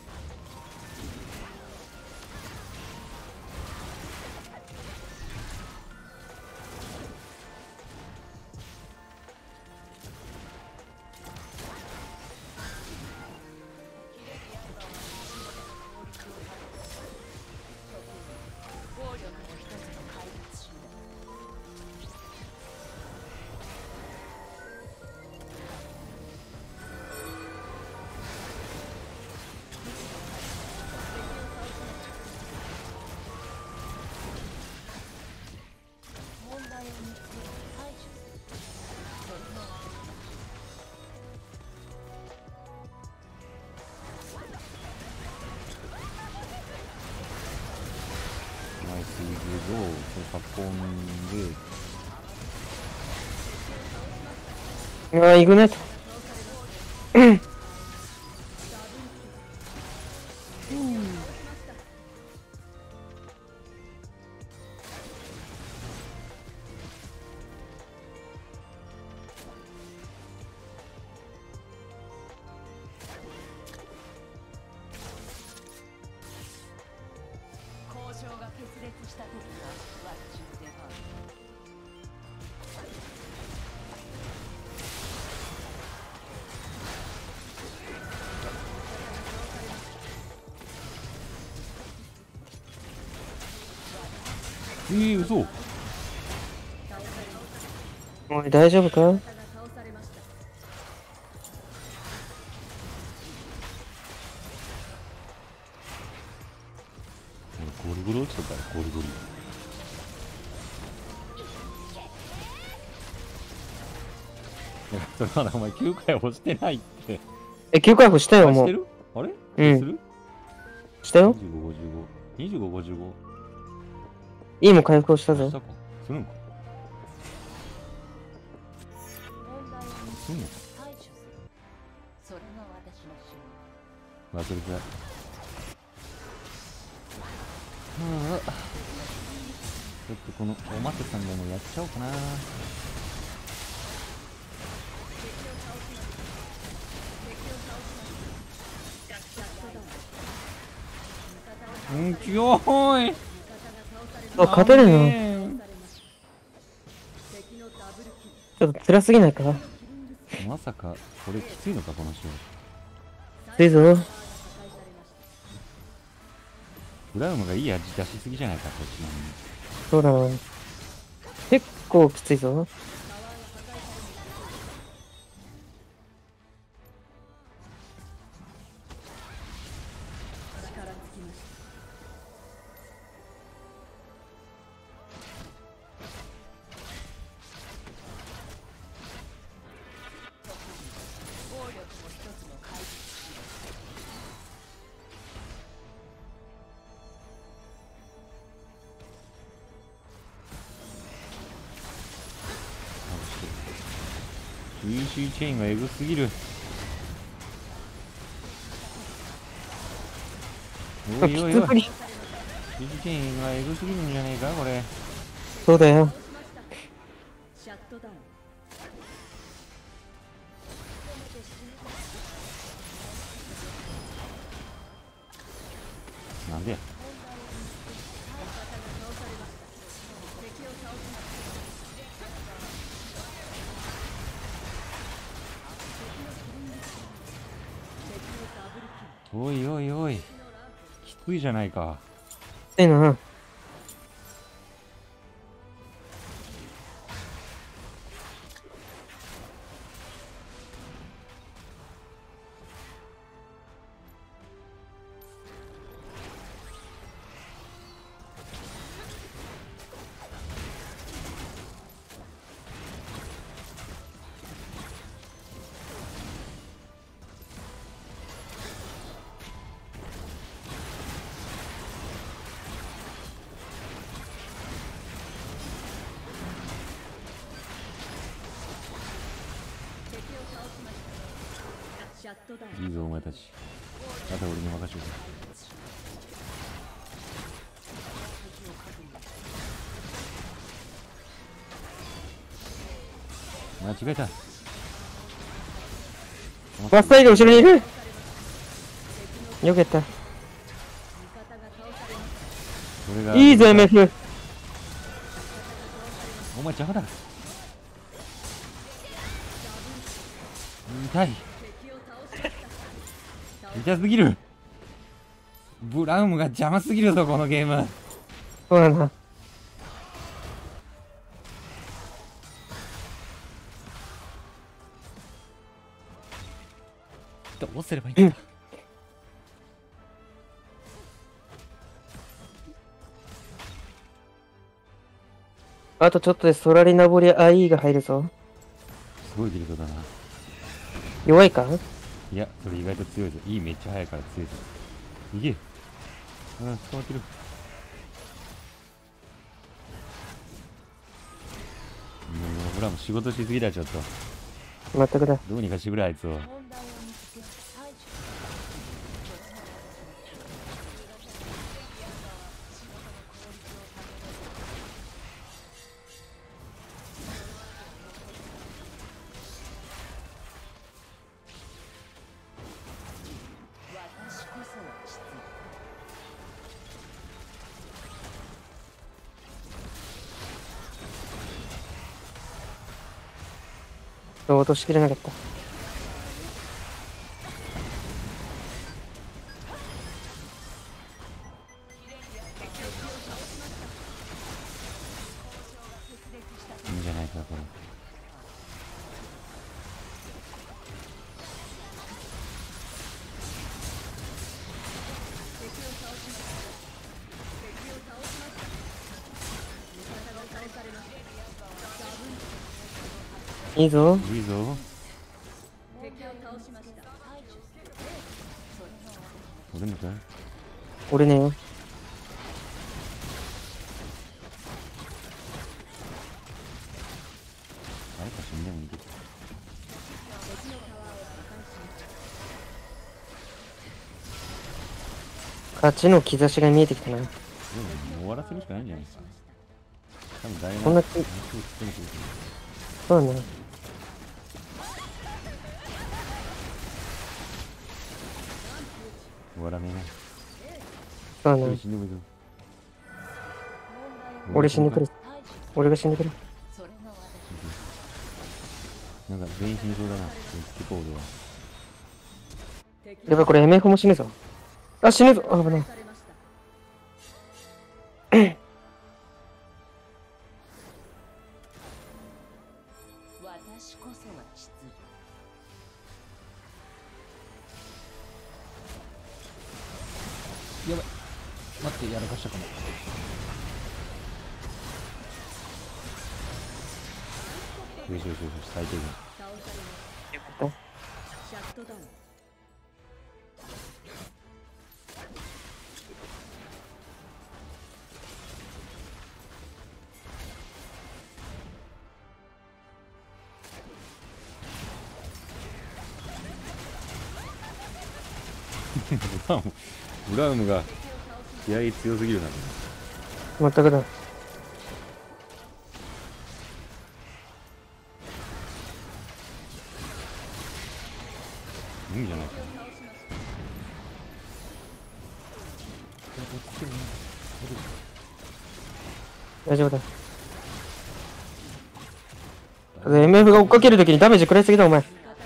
暴力も一つの開発手段。問題を見つけ排除する。それがナイスイグを運んで、 イグナイト。 交渉が決裂した時が私の出番。 嘘。 おい、大丈夫か？ が倒されました。 ゴリゴリ落ちたから、ゴリゴリ。いや、それまだお前9回押してないって。 9回押したよ、もう。 あしてる？あれ？ うんする？ したよ。 25、55。25、55。 いいも回復したぞ。 したか。するんか。 問題を見つすんのけ排除する。それが私の仕事。 忘れてた。ちょっとこのおませさんでもやっちゃおうかな。うん、強い。 あ、勝てるの？ ね敵のダブルキル。 ちょっと辛すぎないか？ えまさかこれきついのかこの試合。 きついぞ。 破壊されました。 ブラウムがいい味出しすぎじゃないか、こっちなのに。 そうだな。結構きついぞ。 力尽きました。暴力も一つの解決手段。 EC チェーンがエグすぎる。おいおいおい。 きつくり。 EC チェーンがエグすぎるんじゃねえかこれ。 そうだよ。 シャットダウン。 なんでや。 敵を倒しました。敵のダブルキル。 おいおいおい。きついじゃないか。 きついな。 シャットダウン。 いいぞお前たち。あとは俺に任せろ。間違えた。 マスターが後ろにいる。よけた。 それがいいぞ MF。 お前邪魔だ。痛い。痛すぎる。ブラウムが邪魔すぎるぞこのゲーム。 そうだな。 どうすればいいんだ。 あとちょっとでソラリナボリ IE が入るぞ。 すごいビルドだな。 弱いか？ いや、それ意外と強いぞ。いいめっちゃ速いから強いぞ。いけ。捕まってる。もうブラウム仕事しすぎだちょっと。 全くだ。 どうにかしてくれあいつを。 問題を見つけ排除。私こそはきつい。 落としきれなかった。 いいんじゃないかこれ。 いいぞ。 いいぞ。俺もか。 俺ねよ。 あれか死んでもいいけど。 勝ちの兆しが見えてきたな。 でも終わらせるしかないんじゃないですか。多分大学こんなそうだね。 終わらねえな。 そうだね。 死んでもいいぞ。 俺死んでくる。俺が死んでくる。 それがなんか全員死にそうだな。結構俺は。 やばい、これ MF も死ぬぞ。あ、死ぬぞ。あ、危ない。 私こそはきつい。 やばい。待って、やらかしたかも。よしよしよし、最低限。 シャットダウン。 ブラウムが気合い強すぎるな。 全くだ。 いいんじゃないか。 大丈夫だ。MF が追っかけるときにダメージ食らいすぎだ、お前。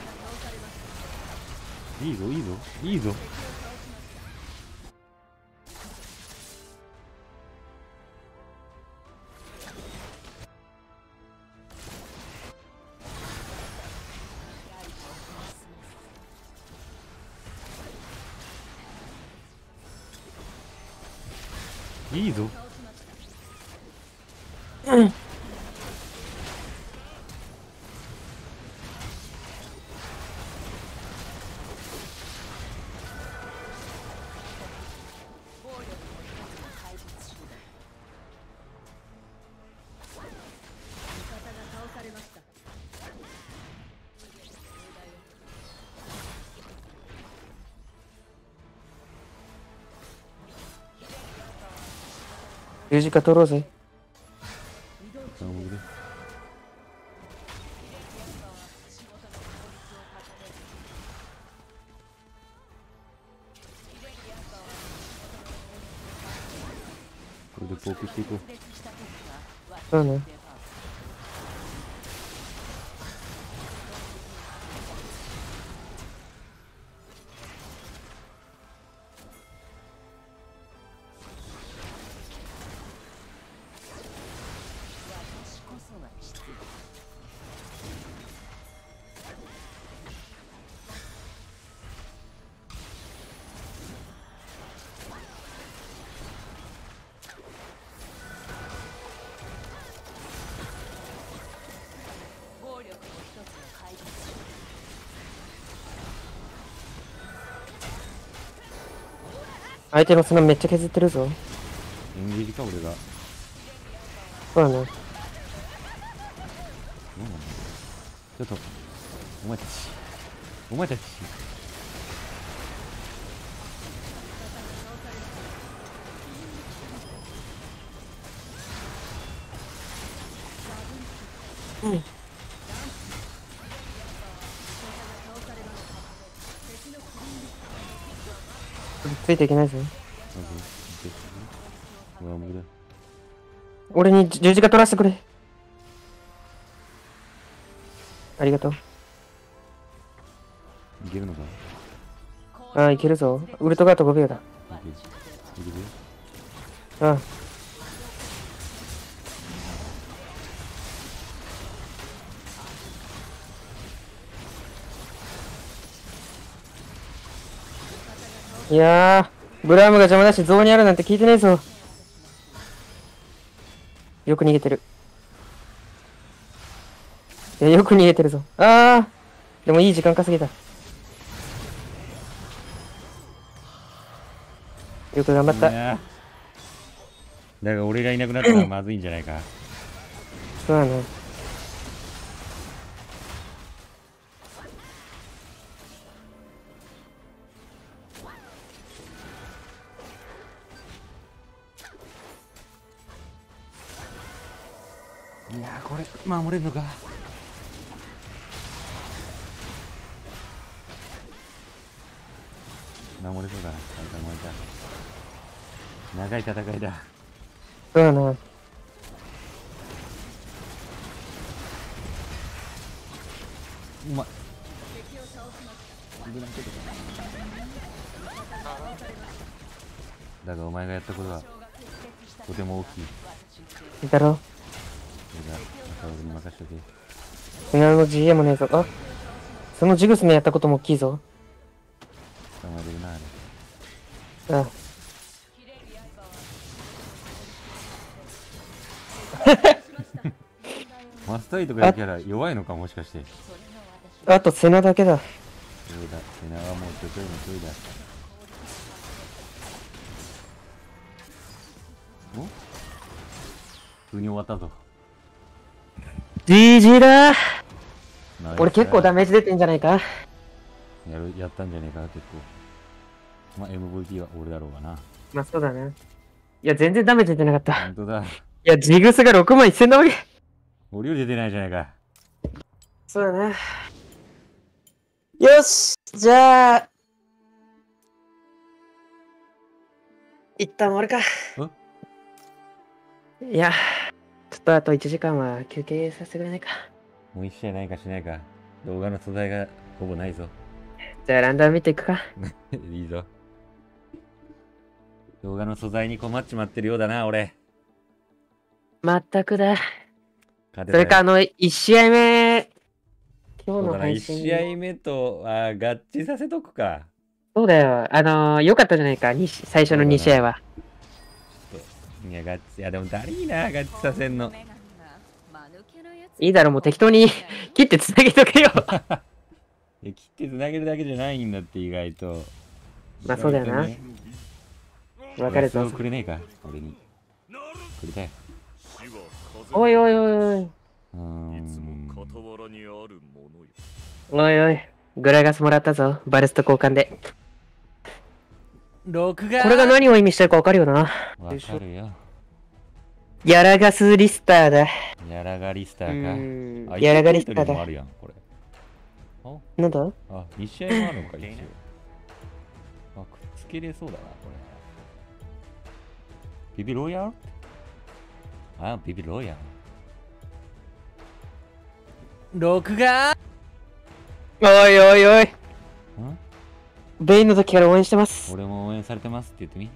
いいぞいいぞいいぞ。いいぞ。 十字架取ろうぜ。 なるほどね。これでポークしていこう。 そうね。 暴力の一つの怪物。 相手の砂めっちゃ削ってるぞ。 演技か俺が。 そうだね。 なんだちょっとお前たちお前たちついていけないぞ。 まずうわもうだ。 俺に十字架取らせてくれ。ありがとう。 いけるのか。 ああ、いけるぞ。ウルトガート5秒だ。 いけるいける。 ああ。いやー、ブラームが邪魔だしゾーンにあるなんて聞いてねえぞ。よく逃げてる。いや、よく逃げてるぞ。あー、でもいい時間稼げた。よく頑張った。 いやだが俺がいなくなったらまずいんじゃないか。 そうだね。 いやこれ守れるのか。守れそうだな。長い戦いだ。 そうだな。 うまい。だがお前がやったことはとても大きい。 いいだろ。 それが赤俺に任せとけ。 final の GM ねえぞ。あ、そのジグスのやったことも大きいぞ。 捕まえるなあれ。 ああ。 マスターイとかいうキャラ弱いのかもしかして。 あとセナだけだ。 そうだ、背中はもうちょちょいのちょいだ。お普通に終わったぞ。 GG だー。 ナイス俺結構ダメージ出てんじゃないか。 やったんじゃねえか、結構。まあ、MVP は俺だろうがな。 まあそうだね。いや、全然ダメージ出てなかった。 本当だ。 いや、ジグスが6万1000だわけ。 俺より出てないじゃないか。 そうだね。よし、じゃあ、一旦終わるか。いや、ちょっとあと1時間は休憩させてくれないか。 もう一試合ないかしないか。動画の素材がほぼないぞ。 じゃあランダム見ていくか。 いいぞ。動画の素材に困っちまってるようだな、俺。 まったくだ。 そそれか1試合目、今日の配 1 信。 試合目と合致させとくか。 そうだよ。よかったじゃないか、最初の2試合は。 いや、でもだりーな、合致させんの。 いいだろ、もう適当に切ってつなげとけよ。 切ってつなげるだけじゃないんだって、意外と。 まあそうだよな。わかるぞ。 くれねえか、俺に。くれたよ。 おいおいおいおい。おいおい。グラガスもらったぞ。バルスト交換で。 録画これが何を意味してるかわかるよな。 わかるよ。 ギャラガスリスターだ。 やらがリスタうーか。あ、 んやらがリスター 1ポイントにもあだ。 るやん、これ。 なんだあ、2試合もあるのか、一応。あ、くっつけれそうだな、これ。ビビロイヤルあ、ビビロイヤル。 録画おいおいおい。 んベインの時から応援してます。 俺も応援されてますって言ってみ。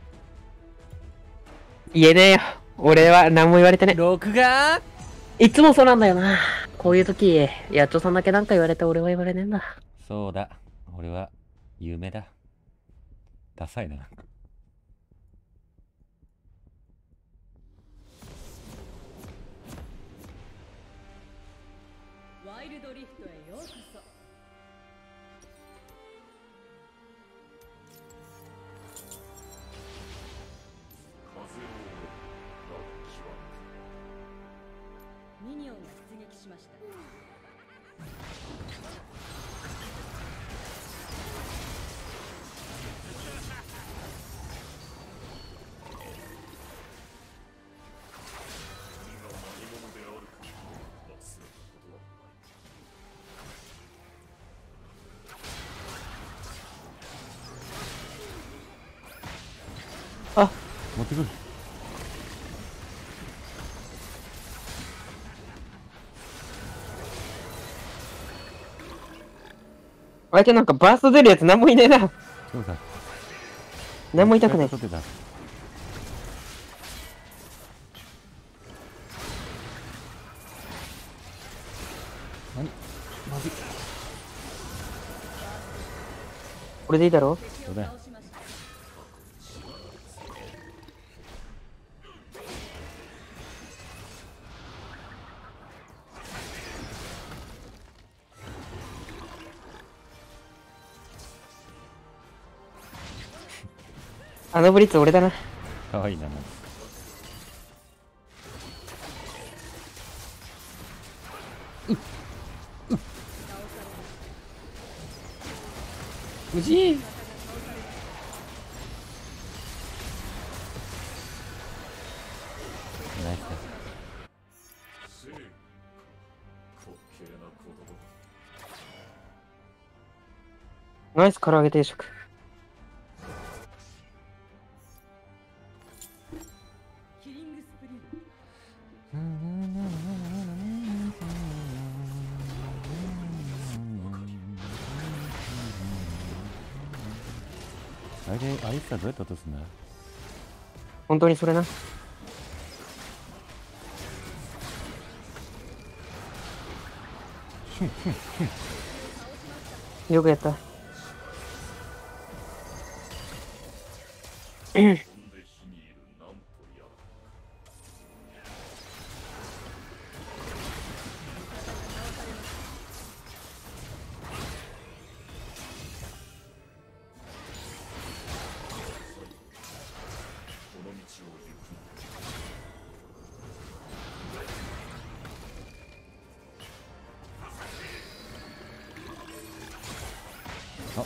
言えねえよ。俺は何も言われてね。 録画いつもそうなんだよな。こういう時、野鳥さんだけなんか言われて俺は言われねえんだ。 そうだ。俺は有名だ。ダサいな、なんか。 ワイルドリフトへようこそ。ミニオンが出撃しました。 あ、 持ってくる。 相手なんかバースト出るやつ何もいねえな。 そうだ。 何も痛くない。 取ってた。何まずい。 これでいいだろ。 そうだよ。 あのブリッツ俺だな。 かわいいな、なんか。 無事ナイスだ。 ナイス唐揚げ定食。 キリングスプリント。 あれで、あいつらどうやって落とすんだ。 本当にそれな。よくやった。 あ、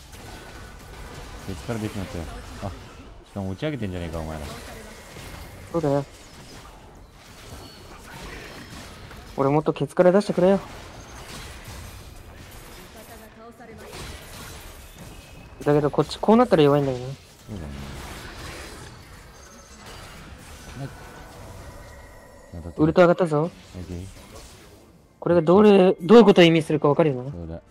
別から出てなったよ。あ、しかも打ち上げてんじゃねえか、お前ら。 そうだよ。俺もっとケツから出してくれよ。 味方が倒されました。 だけどこっちこうなったら弱いんだよね。 そうだね。なんだってウルト上がったぞ。 オッケー。 これがどういうことを意味するかわかるよな。 そうだ。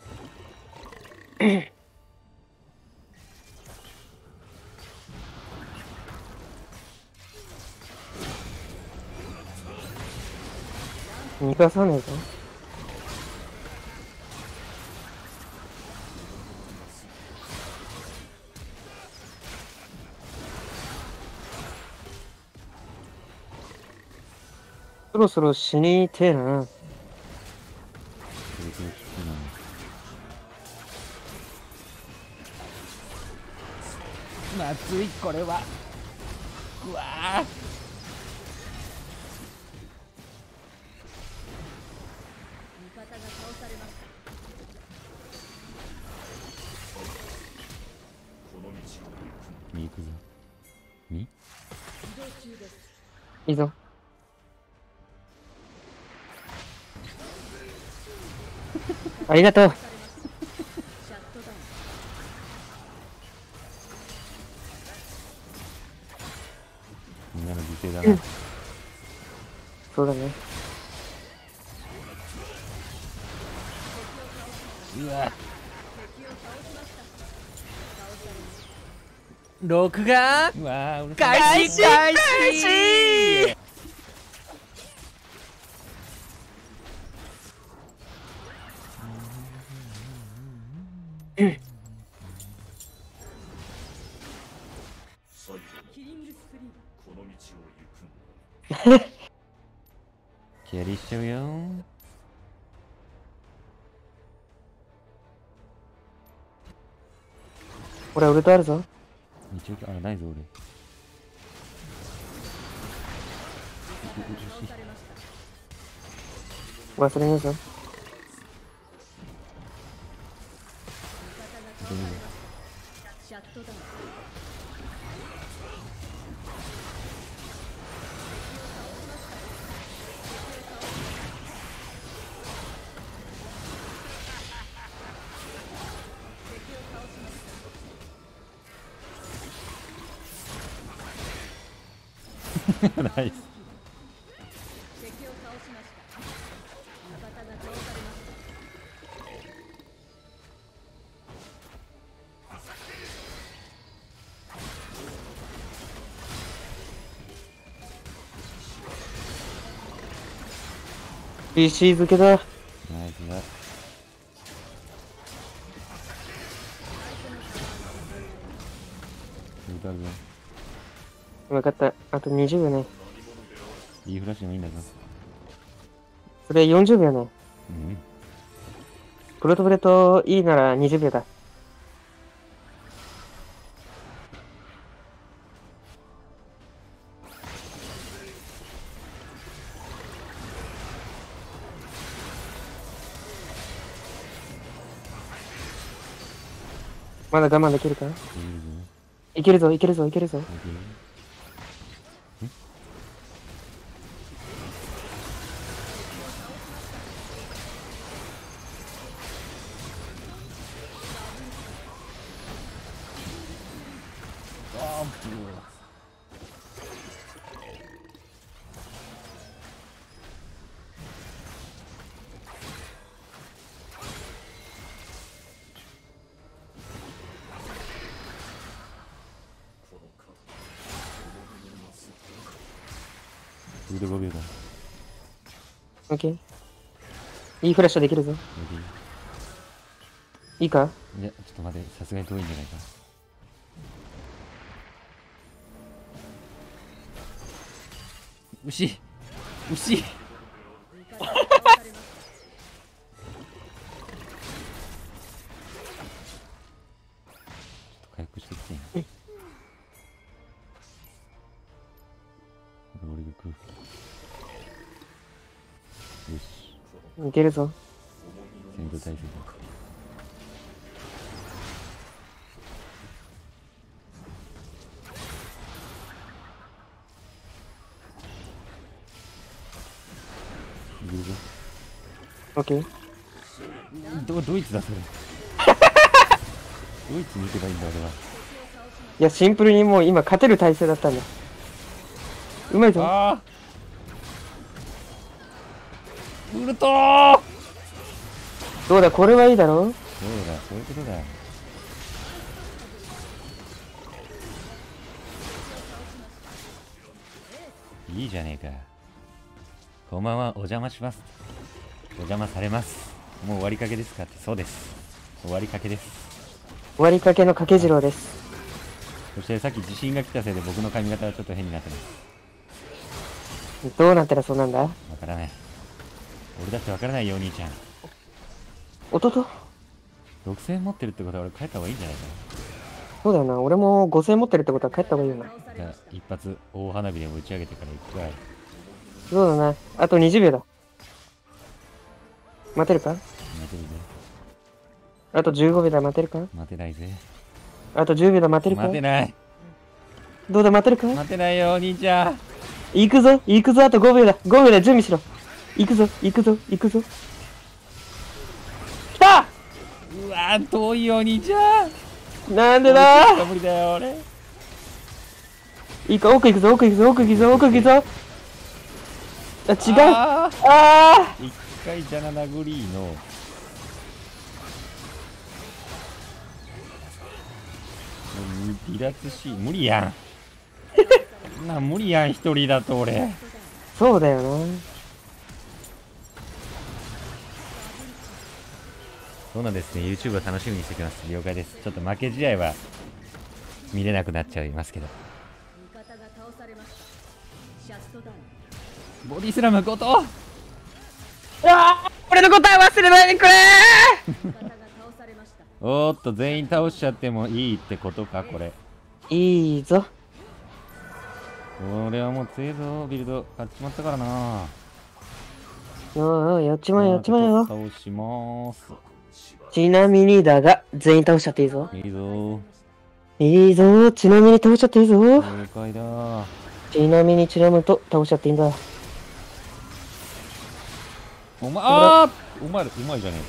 逃がさねえぞ。そろそろ死にてえな。 それそれ好きなの。 まずいこれはうわー味方が倒されました。 み行くぞ。み移動中です。 いいぞ。ありがとう。 みんなの犠牲だな。 そうだね。 うわ。 録画うわー、うるさい。 開始開始。 キャリーしちゃうよ。 俺ウルトあるぞ。 一応、あ、ないぞ俺。 忘れねえぞ。 シャットダウン。 ナイス。 敵を倒しました。味方が倒されました。 PC 付けだ。 ナイスだ。ウルトあるぞ。 分かった。あと20秒ね。 いいフラッシュでもいいんだぞ。 それ40秒ね。 うん。 プロトブレといいなら20秒だ。まだ我慢できるか？いけるぞ、いけるぞ、いけるぞ。 腕5秒だ。 オッケー。いいフラッシュできるぞ。いいか？ いや、ちょっと待って、さすがに遠いんじゃないか。牛牛回復してきてん。俺が食う。よし。 いけるぞ。 戦闘態勢だ。いけるぞ。 オッケー。 ドイツだそれ。ドイツに行けばいいんだ俺は。 いや、シンプルにもう今勝てる体勢だったんだ。うまいぞ。 ああ。ウルトー。 どうだ、これはいいだろ？ そうだ、そういうことだ。いいじゃねえか。こんばんは、お邪魔します。お邪魔されます。もう終わりかけですかって。そうです。終わりかけです。 終わりかけの掛け次郎です。 そしてさっき地震が来たせいで僕の髪型はちょっと変になってます。 どうなったらそうなんだ？ わからない。俺だってわからないよ、お兄ちゃん。 弟？ 6000持ってるってことは俺帰った方がいいんじゃないかそうだよな。俺も5000持ってるってことは帰った方がいいよな。 な。じゃあ一発大花火でも打ち上げてから行くかい。 そうだな。あと20秒だ。待てるか？ 待てるぜ。 あと15秒だ。待てるか？ 待てないぜ。 あと10秒だ。待てるか？ 待てない。 どうだ、待てるか？ 待てないよ、お兄ちゃん。 行くぞ、行くぞ、あと5秒だ。5秒だ、準備しろ。行くぞ、行くぞ、行くぞ。来た。 うわー遠いよ兄ちゃん。 なんでだ。 無理だよ俺。 いいか、奥行くぞ、奥行くぞ、奥行くぞ、奥行くぞ。あ、違う。 ああー一回じゃな殴りの。もう離脱し無理やん。そんなん無理やん一人だと俺。 ー、そうだよな。 そうなんですね。YouTube を楽しみにしてきます。了解です。ちょっと負け試合は見れなくなっちゃいますけど。 味方が倒されました。シャットダウン。 ボディスラムこと俺の答え忘れないでくれ味方が倒されました。 おーっと全員倒しちゃってもいいってことかこれ。 ー。いいぞ。 俺はもう強いぞビルド買っちまったからな。 おう、やっちまえ、やっちまえよ。 倒しまーす。 ちなみにだが、全員倒しちゃっていいぞ。 いいぞいいぞ、ちなみに倒しちゃっていいぞ。 了解だー。 ちなみにチラムと倒しちゃっていいんだ。 お前あーうまいじゃね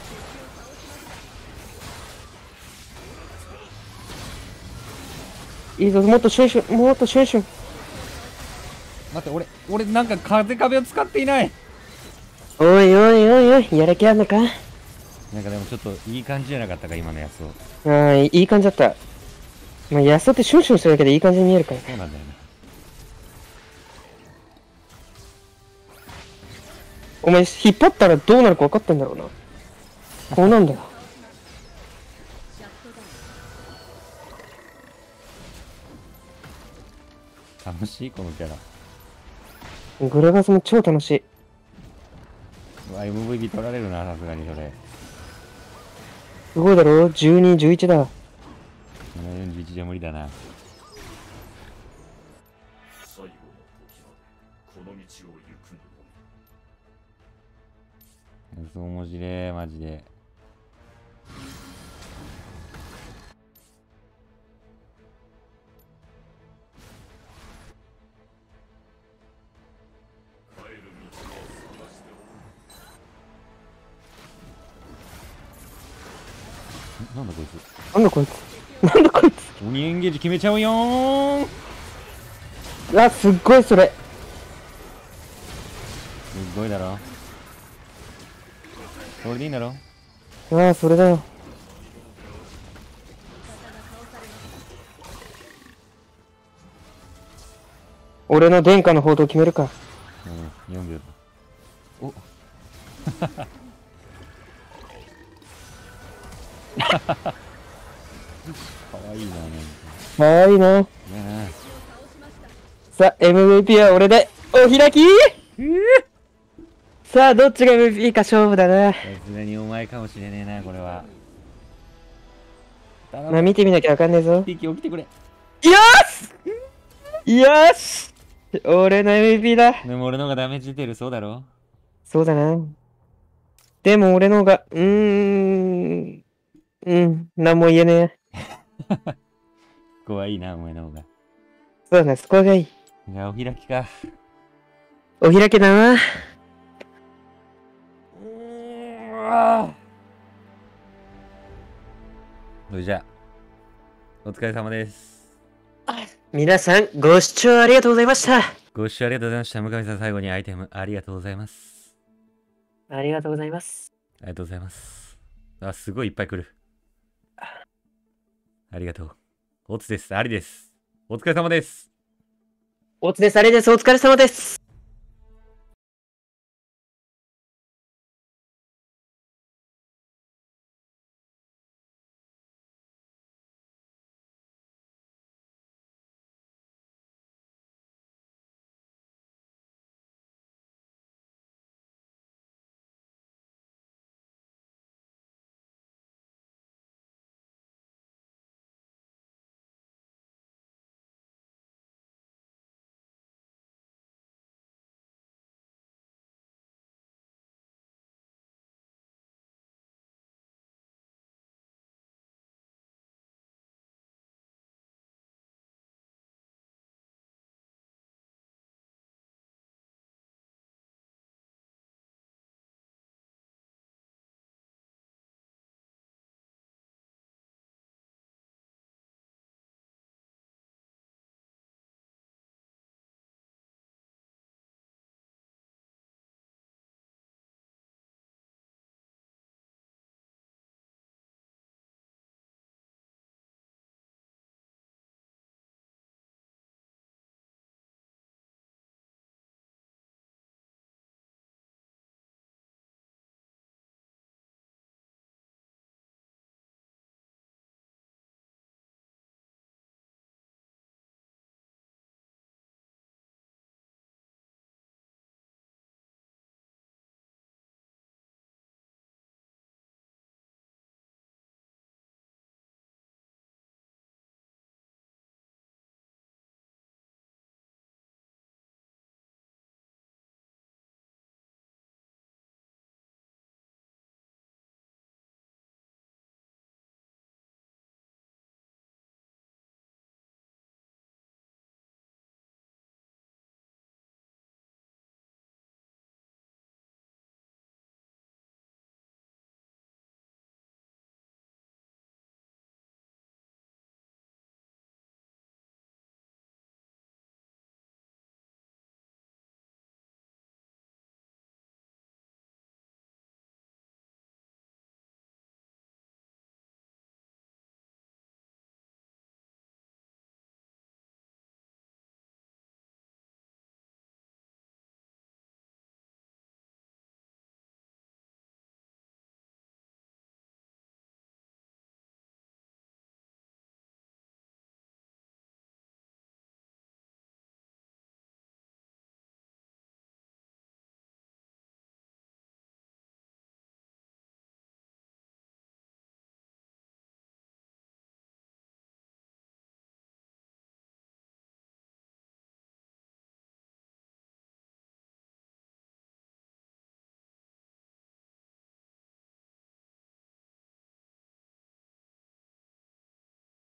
いいぞ、もっとシュンシュン、もっとシュンシュン。 え。待って俺なんか風壁を使っていない。 おいおいおいおい、やる気あんのか。 なんかでもちょっといい感じじゃなかったか今のやつを。 ああ、いい感じだった。まあ、ヤスオってシュンシュンするだけでいい感じに見えるから。 そうなんだよね。 お前、引っ張ったらどうなるか分かってんだろうな。こうなんだよ。 シャットダウン。 楽しいこのキャラ。 グレガスも超楽しい。 うわ MVP 取られるなさすがにそれ。 すごいだろ ?12、11だ。 41じゃ無理だな。 最後の時までこの道を行くのだ。 そう面白いマジで。 帰る道を探しておる。 なんだこいつ。 なんだこいつ。なんだこいつ。 鬼エンゲージ決めちゃうよーん。 あ、すっごいそれ。 すごいだろ。これでいいんだろ。 ああ、それだよ。俺の殿下の報道決めるか。 うん4秒だ。おかわいいななんか。 かわいいな。 ねえ。 さあ、MVP は俺で、お開きさあ、どっちが MVP か勝負だな。 さすがにお前かもしれねえなこれは。頼まあ、 む。 見てみなきゃわかんねえぞ。 ピーキ起きてくれ。 よしよし俺の MVP だ。 でも俺の方がダメージ出てるそうだろ。 そうだな。でも俺の方が、なんも言えねえ。 怖いなお前の方が。 そうだな、そこがいい。 じゃあお開きか。 お開きだな。 それじゃあお疲れ様です。 皆さん、ご視聴ありがとうございました。 ご視聴ありがとうございました。向上さん最後にアイテムありがとうございます。 ありがとうございます。 ありがとうございます。あ、すごいいっぱい来る。ありがとう。オツです。ありです。お疲れ様です。 おつです、あれです。お疲れ様です。